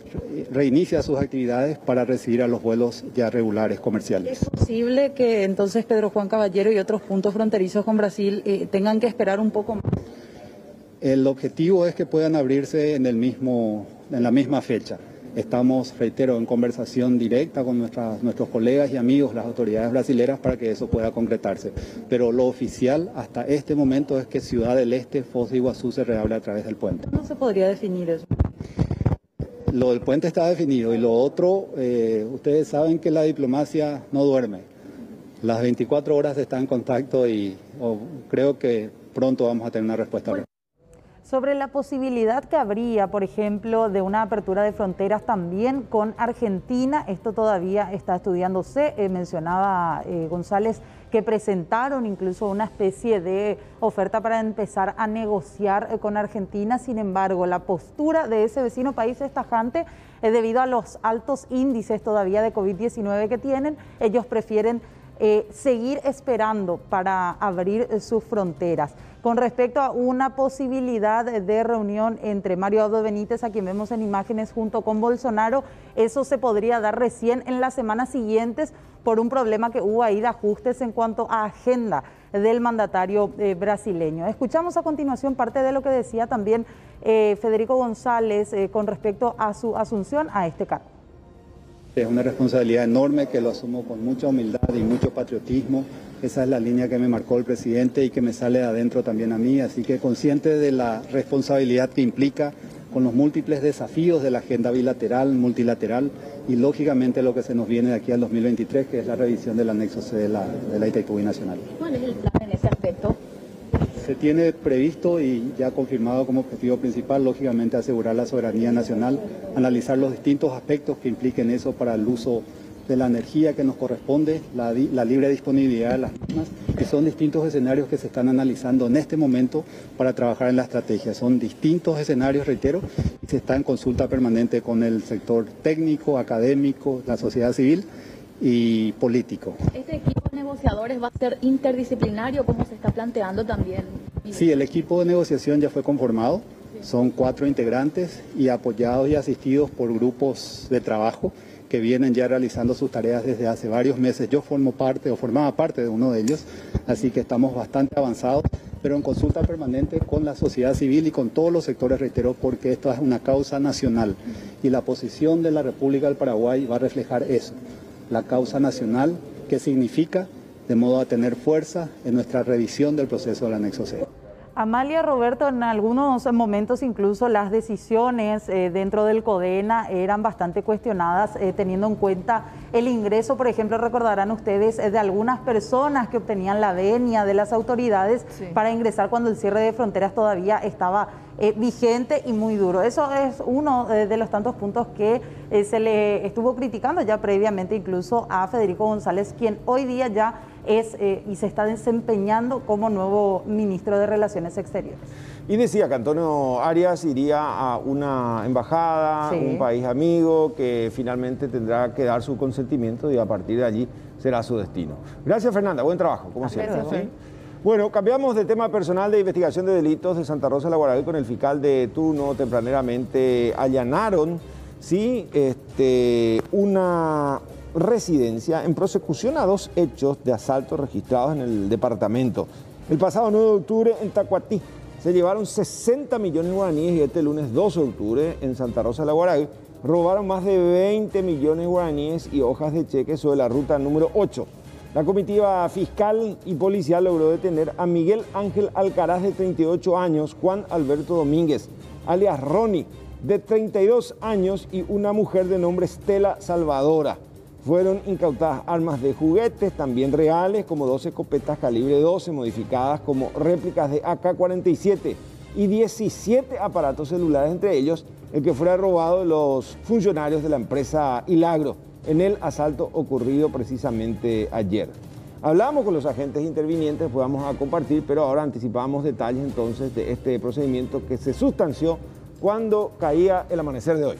reinicia sus actividades para recibir a los vuelos ya regulares comerciales. ¿Es posible que entonces Pedro Juan Caballero y otros puntos fronterizos con Brasil tengan que esperar un poco más? El objetivo es que puedan abrirse en la misma fecha. Estamos, reitero, en conversación directa con nuestros colegas y amigos, las autoridades brasileras, para que eso pueda concretarse. Pero lo oficial hasta este momento es que Ciudad del Este, Foz de Iguazú, se reabre a través del puente. ¿Cómo se podría definir eso? Lo del puente está definido y lo otro, ustedes saben que la diplomacia no duerme. Las 24 horas está en contacto y creo que pronto vamos a tener una respuesta. Sobre la posibilidad que habría, por ejemplo, de una apertura de fronteras también con Argentina, esto todavía está estudiándose. Mencionaba González que presentaron incluso una especie de oferta para empezar a negociar con Argentina. Sin embargo, la postura de ese vecino país es tajante debido a los altos índices todavía de COVID-19 que tienen. Ellos prefieren seguir esperando para abrir sus fronteras. Con respecto a una posibilidad de reunión entre Mario Abdo Benítez, a quien vemos en imágenes, junto con Bolsonaro, eso se podría dar recién en las semanas siguientes por un problema que hubo ahí de ajustes en cuanto a agenda del mandatario brasileño. Escuchamos a continuación parte de lo que decía también Federico González con respecto a su asunción a este cargo. Es una responsabilidad enorme que lo asumo con mucha humildad y mucho patriotismo. Esa es la línea que me marcó el presidente y que me sale de adentro también a mí. Así que consciente de la responsabilidad que implica con los múltiples desafíos de la agenda bilateral, multilateral y lógicamente lo que se nos viene de aquí al 2023, que es la revisión del anexo C de la Itaipu Binacional. ¿Cuál es el plan en ese aspecto? Se tiene previsto y ya confirmado como objetivo principal, lógicamente, asegurar la soberanía nacional, analizar los distintos aspectos que impliquen eso para el uso de la energía que nos corresponde, la libre disponibilidad de las mismas, que son distintos escenarios que se están analizando en este momento para trabajar en la estrategia. Son distintos escenarios, reitero, y se está en consulta permanente con el sector técnico, académico, la sociedad civil y político. ¿Este equipo de negociadores va a ser interdisciplinario, como se está planteando también? Sí, el equipo de negociación ya fue conformado, son 4 integrantes y apoyados y asistidos por grupos de trabajo que vienen ya realizando sus tareas desde hace varios meses. Yo formaba parte de uno de ellos, así que estamos bastante avanzados, pero en consulta permanente con la sociedad civil y con todos los sectores, reitero, porque esto es una causa nacional y la posición de la República del Paraguay va a reflejar eso, la causa nacional, que significa de modo a tener fuerza en nuestra revisión del proceso del anexo C. Amalia, Roberto, en algunos momentos incluso las decisiones dentro del CODENA eran bastante cuestionadas, teniendo en cuenta el ingreso, por ejemplo, recordarán ustedes, de algunas personas que obtenían la venia de las autoridades para ingresar cuando el cierre de fronteras todavía estaba vigente y muy duro. Eso es uno de los tantos puntos que se le estuvo criticando ya previamente incluso a Federico González, quien hoy día ya es y se está desempeñando como nuevo ministro de Relaciones Exteriores. Y decía que Antonio Arias iría a una embajada, un país amigo, que finalmente tendrá que dar su consentimiento y a partir de allí será su destino. Gracias, Fernanda. Buen trabajo, como siempre. ¿Sí? Bueno, cambiamos de tema personal de investigación de delitos de Santa Rosa de la Guaragüe con el fiscal de turno. Tempraneramente allanaron una residencia en prosecución a 2 hechos de asalto registrados en el departamento. El pasado 9 de octubre en Tacuatí se llevaron 60 millones de guaraníes y este lunes 12 de octubre en Santa Rosa de la Guaragüe robaron más de 20 millones de guaraníes y hojas de cheque sobre la ruta número 8. La comitiva fiscal y policial logró detener a Miguel Ángel Alcaraz, de 38 años, Juan Alberto Domínguez, alias Ronnie, de 32 años, y una mujer de nombre Estela Salvadora. Fueron incautadas armas de juguetes, también reales, como 12 escopetas calibre 12, modificadas como réplicas de AK-47, y 17 aparatos celulares, entre ellos el que fuera robado de los funcionarios de la empresa Hilagro en el asalto ocurrido precisamente ayer. Hablamos con los agentes intervinientes, pues vamos a compartir, pero ahora anticipamos detalles entonces de este procedimiento que se sustanció cuando caía el amanecer de hoy.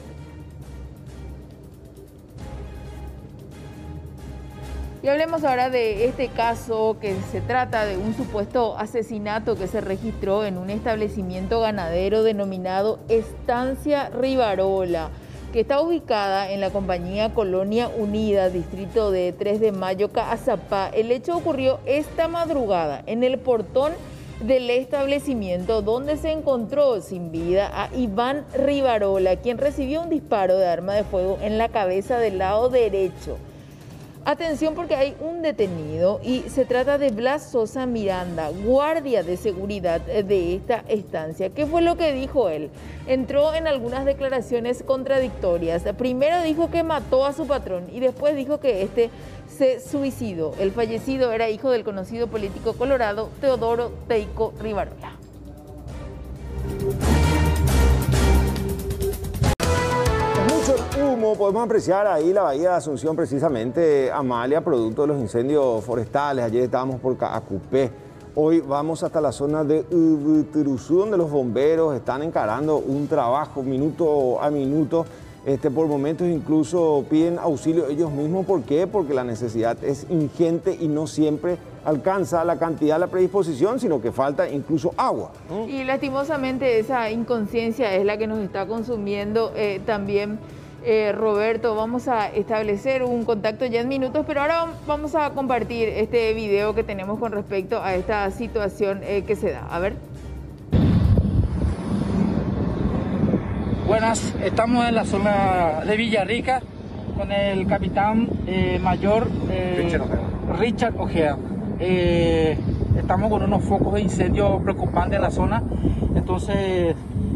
Y hablemos ahora de este caso, que se trata de un supuesto asesinato que se registró en un establecimiento ganadero denominado Estancia Rivarola. que está ubicada en la compañía Colonia Unida, distrito de 3 de Mayo, Caazapá. El hecho ocurrió esta madrugada en el portón del establecimiento, donde se encontró sin vida a Iván Rivarola, quien recibió un disparo de arma de fuego en la cabeza del lado derecho. Atención, porque hay un detenido y se trata de Blas Sosa Miranda, guardia de seguridad de esta estancia. ¿Qué fue lo que dijo él? Entró en algunas declaraciones contradictorias. Primero dijo que mató a su patrón y después dijo que este se suicidó. El fallecido era hijo del conocido político colorado Teodoro Teico Rivarola. Humo, podemos apreciar ahí la bahía de Asunción, precisamente, Amalia, producto de los incendios forestales. Ayer estábamos por Caacupé, hoy vamos hasta la zona de Ubuturuzú, donde los bomberos están encarando un trabajo minuto a minuto. Por momentos incluso piden auxilio ellos mismos. ¿Por qué? Porque la necesidad es ingente y no siempre alcanza la cantidad, la predisposición, sino que falta incluso agua. Y lastimosamente esa inconsciencia es la que nos está consumiendo también. Roberto, vamos a establecer un contacto ya en minutos, pero ahora vamos a compartir este video que tenemos con respecto a esta situación que se da. A ver. Buenas, estamos en la zona de Villarrica con el capitán mayor Richard Ojeda. Estamos con unos focos de incendio preocupantes en la zona, entonces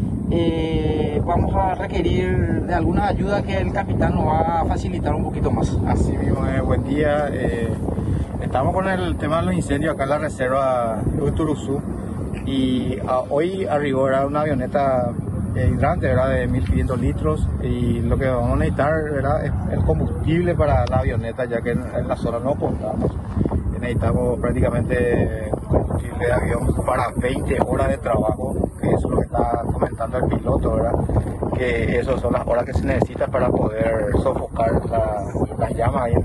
vamos a requerir de alguna ayuda que el capitán nos va a facilitar un poquito más. Así mismo, buen día. Estamos con el tema de los incendios acá en la reserva de Uturuzú y hoy arribó una avioneta hidrante, ¿verdad?, de 1500 litros, y lo que vamos a necesitar, ¿verdad?, es el combustible para la avioneta, ya que en la zona no contamos. Necesitamos prácticamente combustible de avión para 20 horas de trabajo, que eso es lo que está comentando el piloto, ¿verdad?, que esas son las horas que se necesitan para poder sofocar las llamas ahí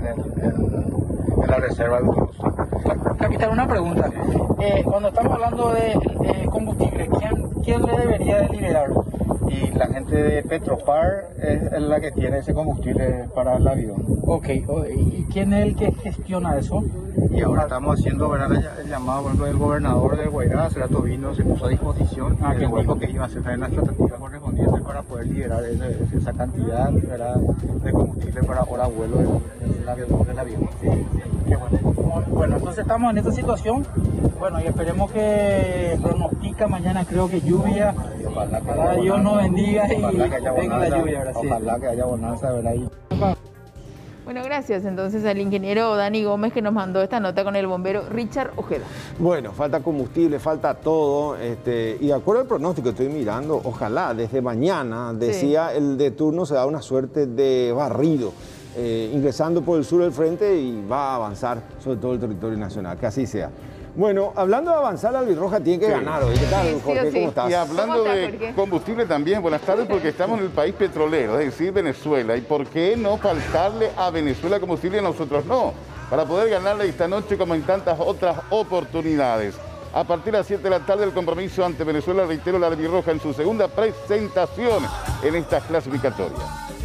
en la reserva de Uturuzú. Capitán, una pregunta. Cuando estamos hablando de combustible, ¿quién le debería de liberar? Y la gente de Petropar es la que tiene ese combustible para el avión. Ok, ¿y quién es el que gestiona eso? Y ahora estamos haciendo, ¿verdad?, el llamado, por ejemplo, del gobernador de Guairá, Cerato Vino, se puso a disposición, que dijo que iba a hacer la estrategia correspondiente para poder liberar esa cantidad, ¿verdad?, de combustible para ahora vuelo del avión. Sí. Qué bueno, entonces estamos en esta situación. Bueno, y esperemos que pronostica mañana, creo que lluvia. Ojalá Dios nos bendiga y venga la lluvia. Ahora sí. Ojalá que haya bonanza, ¿verdad? Bueno, gracias entonces al ingeniero Dani Gómez, que nos mandó esta nota con el bombero Richard Ojeda. Bueno, falta combustible, falta todo, y de acuerdo al pronóstico estoy mirando, ojalá desde mañana, decía el de turno, se da una suerte de barrido, ingresando por el sur del frente y va a avanzar sobre todo el territorio nacional, que así sea. Bueno, hablando de avanzar, la Albirroja tiene que ganar hoy. ¿Qué tal, Jorge? ¿Cómo estás? Y hablando de combustible también, buenas tardes, porque estamos en el país petrolero, es decir, Venezuela. ¿Y por qué no faltarle a Venezuela combustible y a nosotros no? Para poder ganarle esta noche como en tantas otras oportunidades. A partir de las 7 de la tarde, el compromiso ante Venezuela, reitero, la Albirroja en su segunda presentación en estas clasificatorias.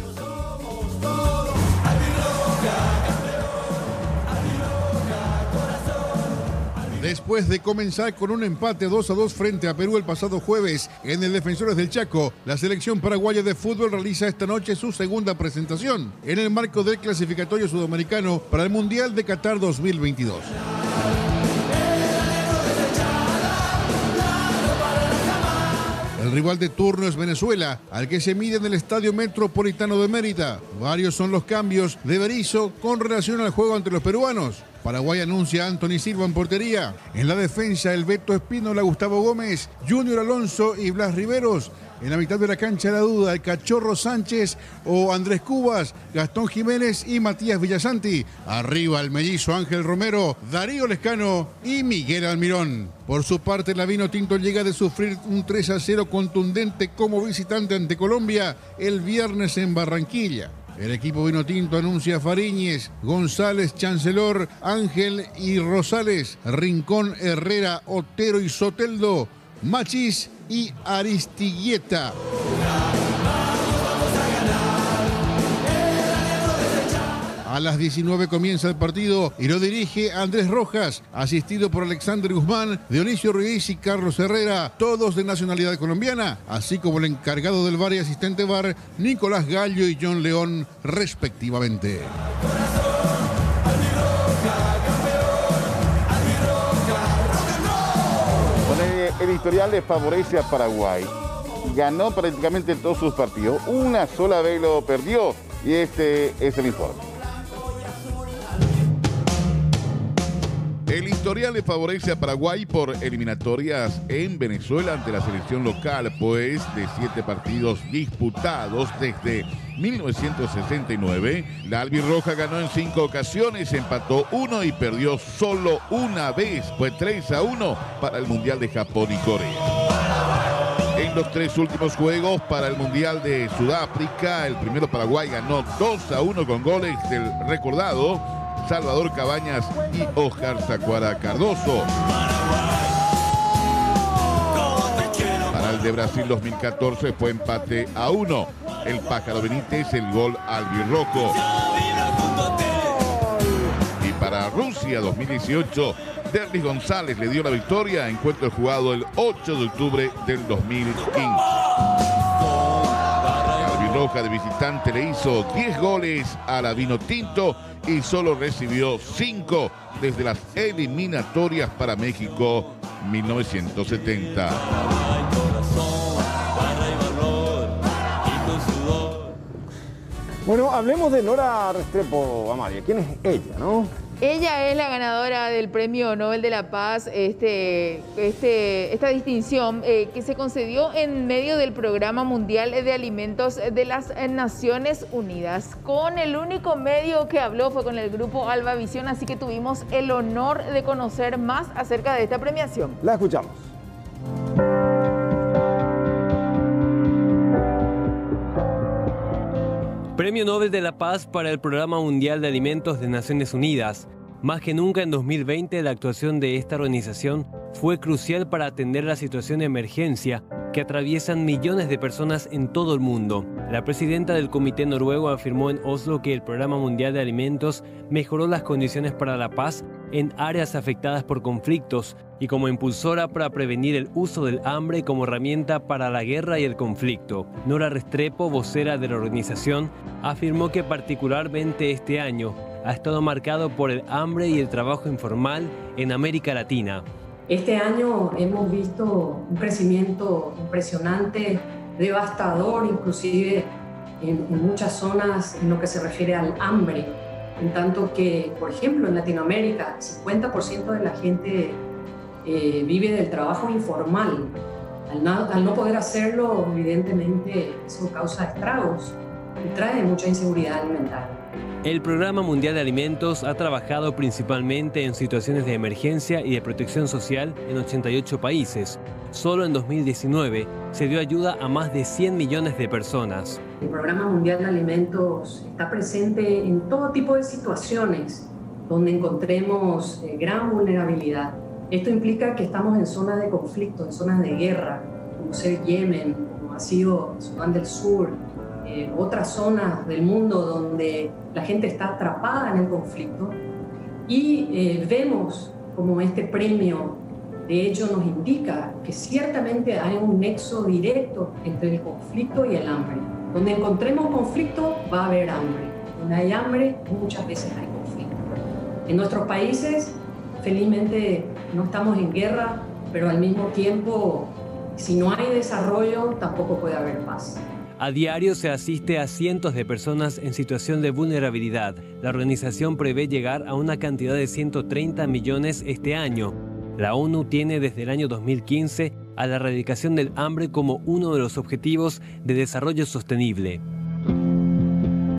Después de comenzar con un empate 2-2 frente a Perú el pasado jueves en el Defensores del Chaco, la selección paraguaya de fútbol realiza esta noche su segunda presentación en el marco del clasificatorio sudamericano para el Mundial de Qatar 2022. El rival de turno es Venezuela, al que se mide en el Estadio Metropolitano de Mérida. Varios son los cambios de Berizzo con relación al juego ante los peruanos. Paraguay anuncia a Anthony Silva en portería. En la defensa, el Beto Espínola, Gustavo Gómez, Junior Alonso y Blas Riveros. En la mitad de la cancha la duda, el Cachorro Sánchez o Andrés Cubas, Gastón Jiménez y Matías Villasanti. Arriba el mellizo Ángel Romero, Darío Lescano y Miguel Almirón. Por su parte, la Vinotinto llega de sufrir un 3-0 contundente como visitante ante Colombia el viernes en Barranquilla. El equipo Vinotinto anuncia a Fariñez, González, Chancellor, Ángel y Rosales, Rincón, Herrera, Otero y Soteldo, Machís y Aristigueta. A las 19 comienza el partido y lo dirige Andrés Rojas, asistido por Alexander Guzmán, Dionisio Ruiz y Carlos Herrera, todos de nacionalidad colombiana, así como el encargado del VAR y asistente VAR, Nicolás Gallo y John León, respectivamente. El historial le favorece a Paraguay. Ganó prácticamente todos sus partidos. Una sola vez lo perdió y este es el informe. El historial le favorece a Paraguay por eliminatorias en Venezuela ante la selección local, pues de 7 partidos disputados desde 1969, la albirroja ganó en 5 ocasiones, empató 1 y perdió solo una vez. Fue 3-1 para el Mundial de Japón y Corea. En los 3 últimos juegos para el Mundial de Sudáfrica, el primero Paraguay ganó 2-1 con goles del recordado Salvador Cabañas y Óscar Tacuara Cardoso. Para el de Brasil 2014 fue empate a 1. El Pájaro Benítez, el gol albirrojo. Y para Rusia 2018, Derlis González le dio la victoria, encuentro jugado el 8 de octubre del 2015. Albirroja de visitante le hizo 10 goles a la Vinotinto y solo recibió 5 desde las eliminatorias para México 1970. Bueno, hablemos de Nora Restrepo, Amalia. ¿Quién es ella, no? Ella es la ganadora del Premio Nobel de la Paz, esta distinción que se concedió en medio del Programa Mundial de Alimentos de las Naciones Unidas. Con el único medio que habló fue con el grupo Alba Visión, así que tuvimos el honor de conocer más acerca de esta premiación. La escuchamos. Premio Nobel de la Paz para el Programa Mundial de Alimentos de Naciones Unidas. Más que nunca en 2020, la actuación de esta organización fue crucial para atender la situación de emergencia que atraviesan millones de personas en todo el mundo. La presidenta del Comité Noruego afirmó en Oslo que el Programa Mundial de Alimentos mejoró las condiciones para la paz en áreas afectadas por conflictos y como impulsora para prevenir el uso del hambre como herramienta para la guerra y el conflicto. Nora Restrepo, vocera de la organización, afirmó que particularmente este año ha estado marcado por el hambre y el trabajo informal en América Latina. Este año hemos visto un crecimiento impresionante, devastador, inclusive en muchas zonas en lo que se refiere al hambre. En tanto que, por ejemplo, en Latinoamérica, 50% de la gente vive del trabajo informal. Al no poder hacerlo, evidentemente, eso causa estragos y trae mucha inseguridad alimentaria. El Programa Mundial de Alimentos ha trabajado principalmente en situaciones de emergencia y de protección social en 88 países. Solo en 2019 se dio ayuda a más de 100 millones de personas. El Programa Mundial de Alimentos está presente en todo tipo de situaciones donde encontremos gran vulnerabilidad. Esto implica que estamos en zonas de conflicto, en zonas de guerra, como ser Yemen, como ha sido Sudán del Sur, otras zonas del mundo donde la gente está atrapada en el conflicto y vemos como este premio de hecho nos indica que ciertamente hay un nexo directo entre el conflicto y el hambre. Donde encontremos conflicto va a haber hambre, donde hay hambre muchas veces hay conflicto. En nuestros países felizmente no estamos en guerra, pero al mismo tiempo si no hay desarrollo tampoco puede haber paz. A diario se asiste a cientos de personas en situación de vulnerabilidad. La organización prevé llegar a una cantidad de 130 millones este año. La ONU tiene desde el año 2015 a la erradicación del hambre como uno de los objetivos de desarrollo sostenible.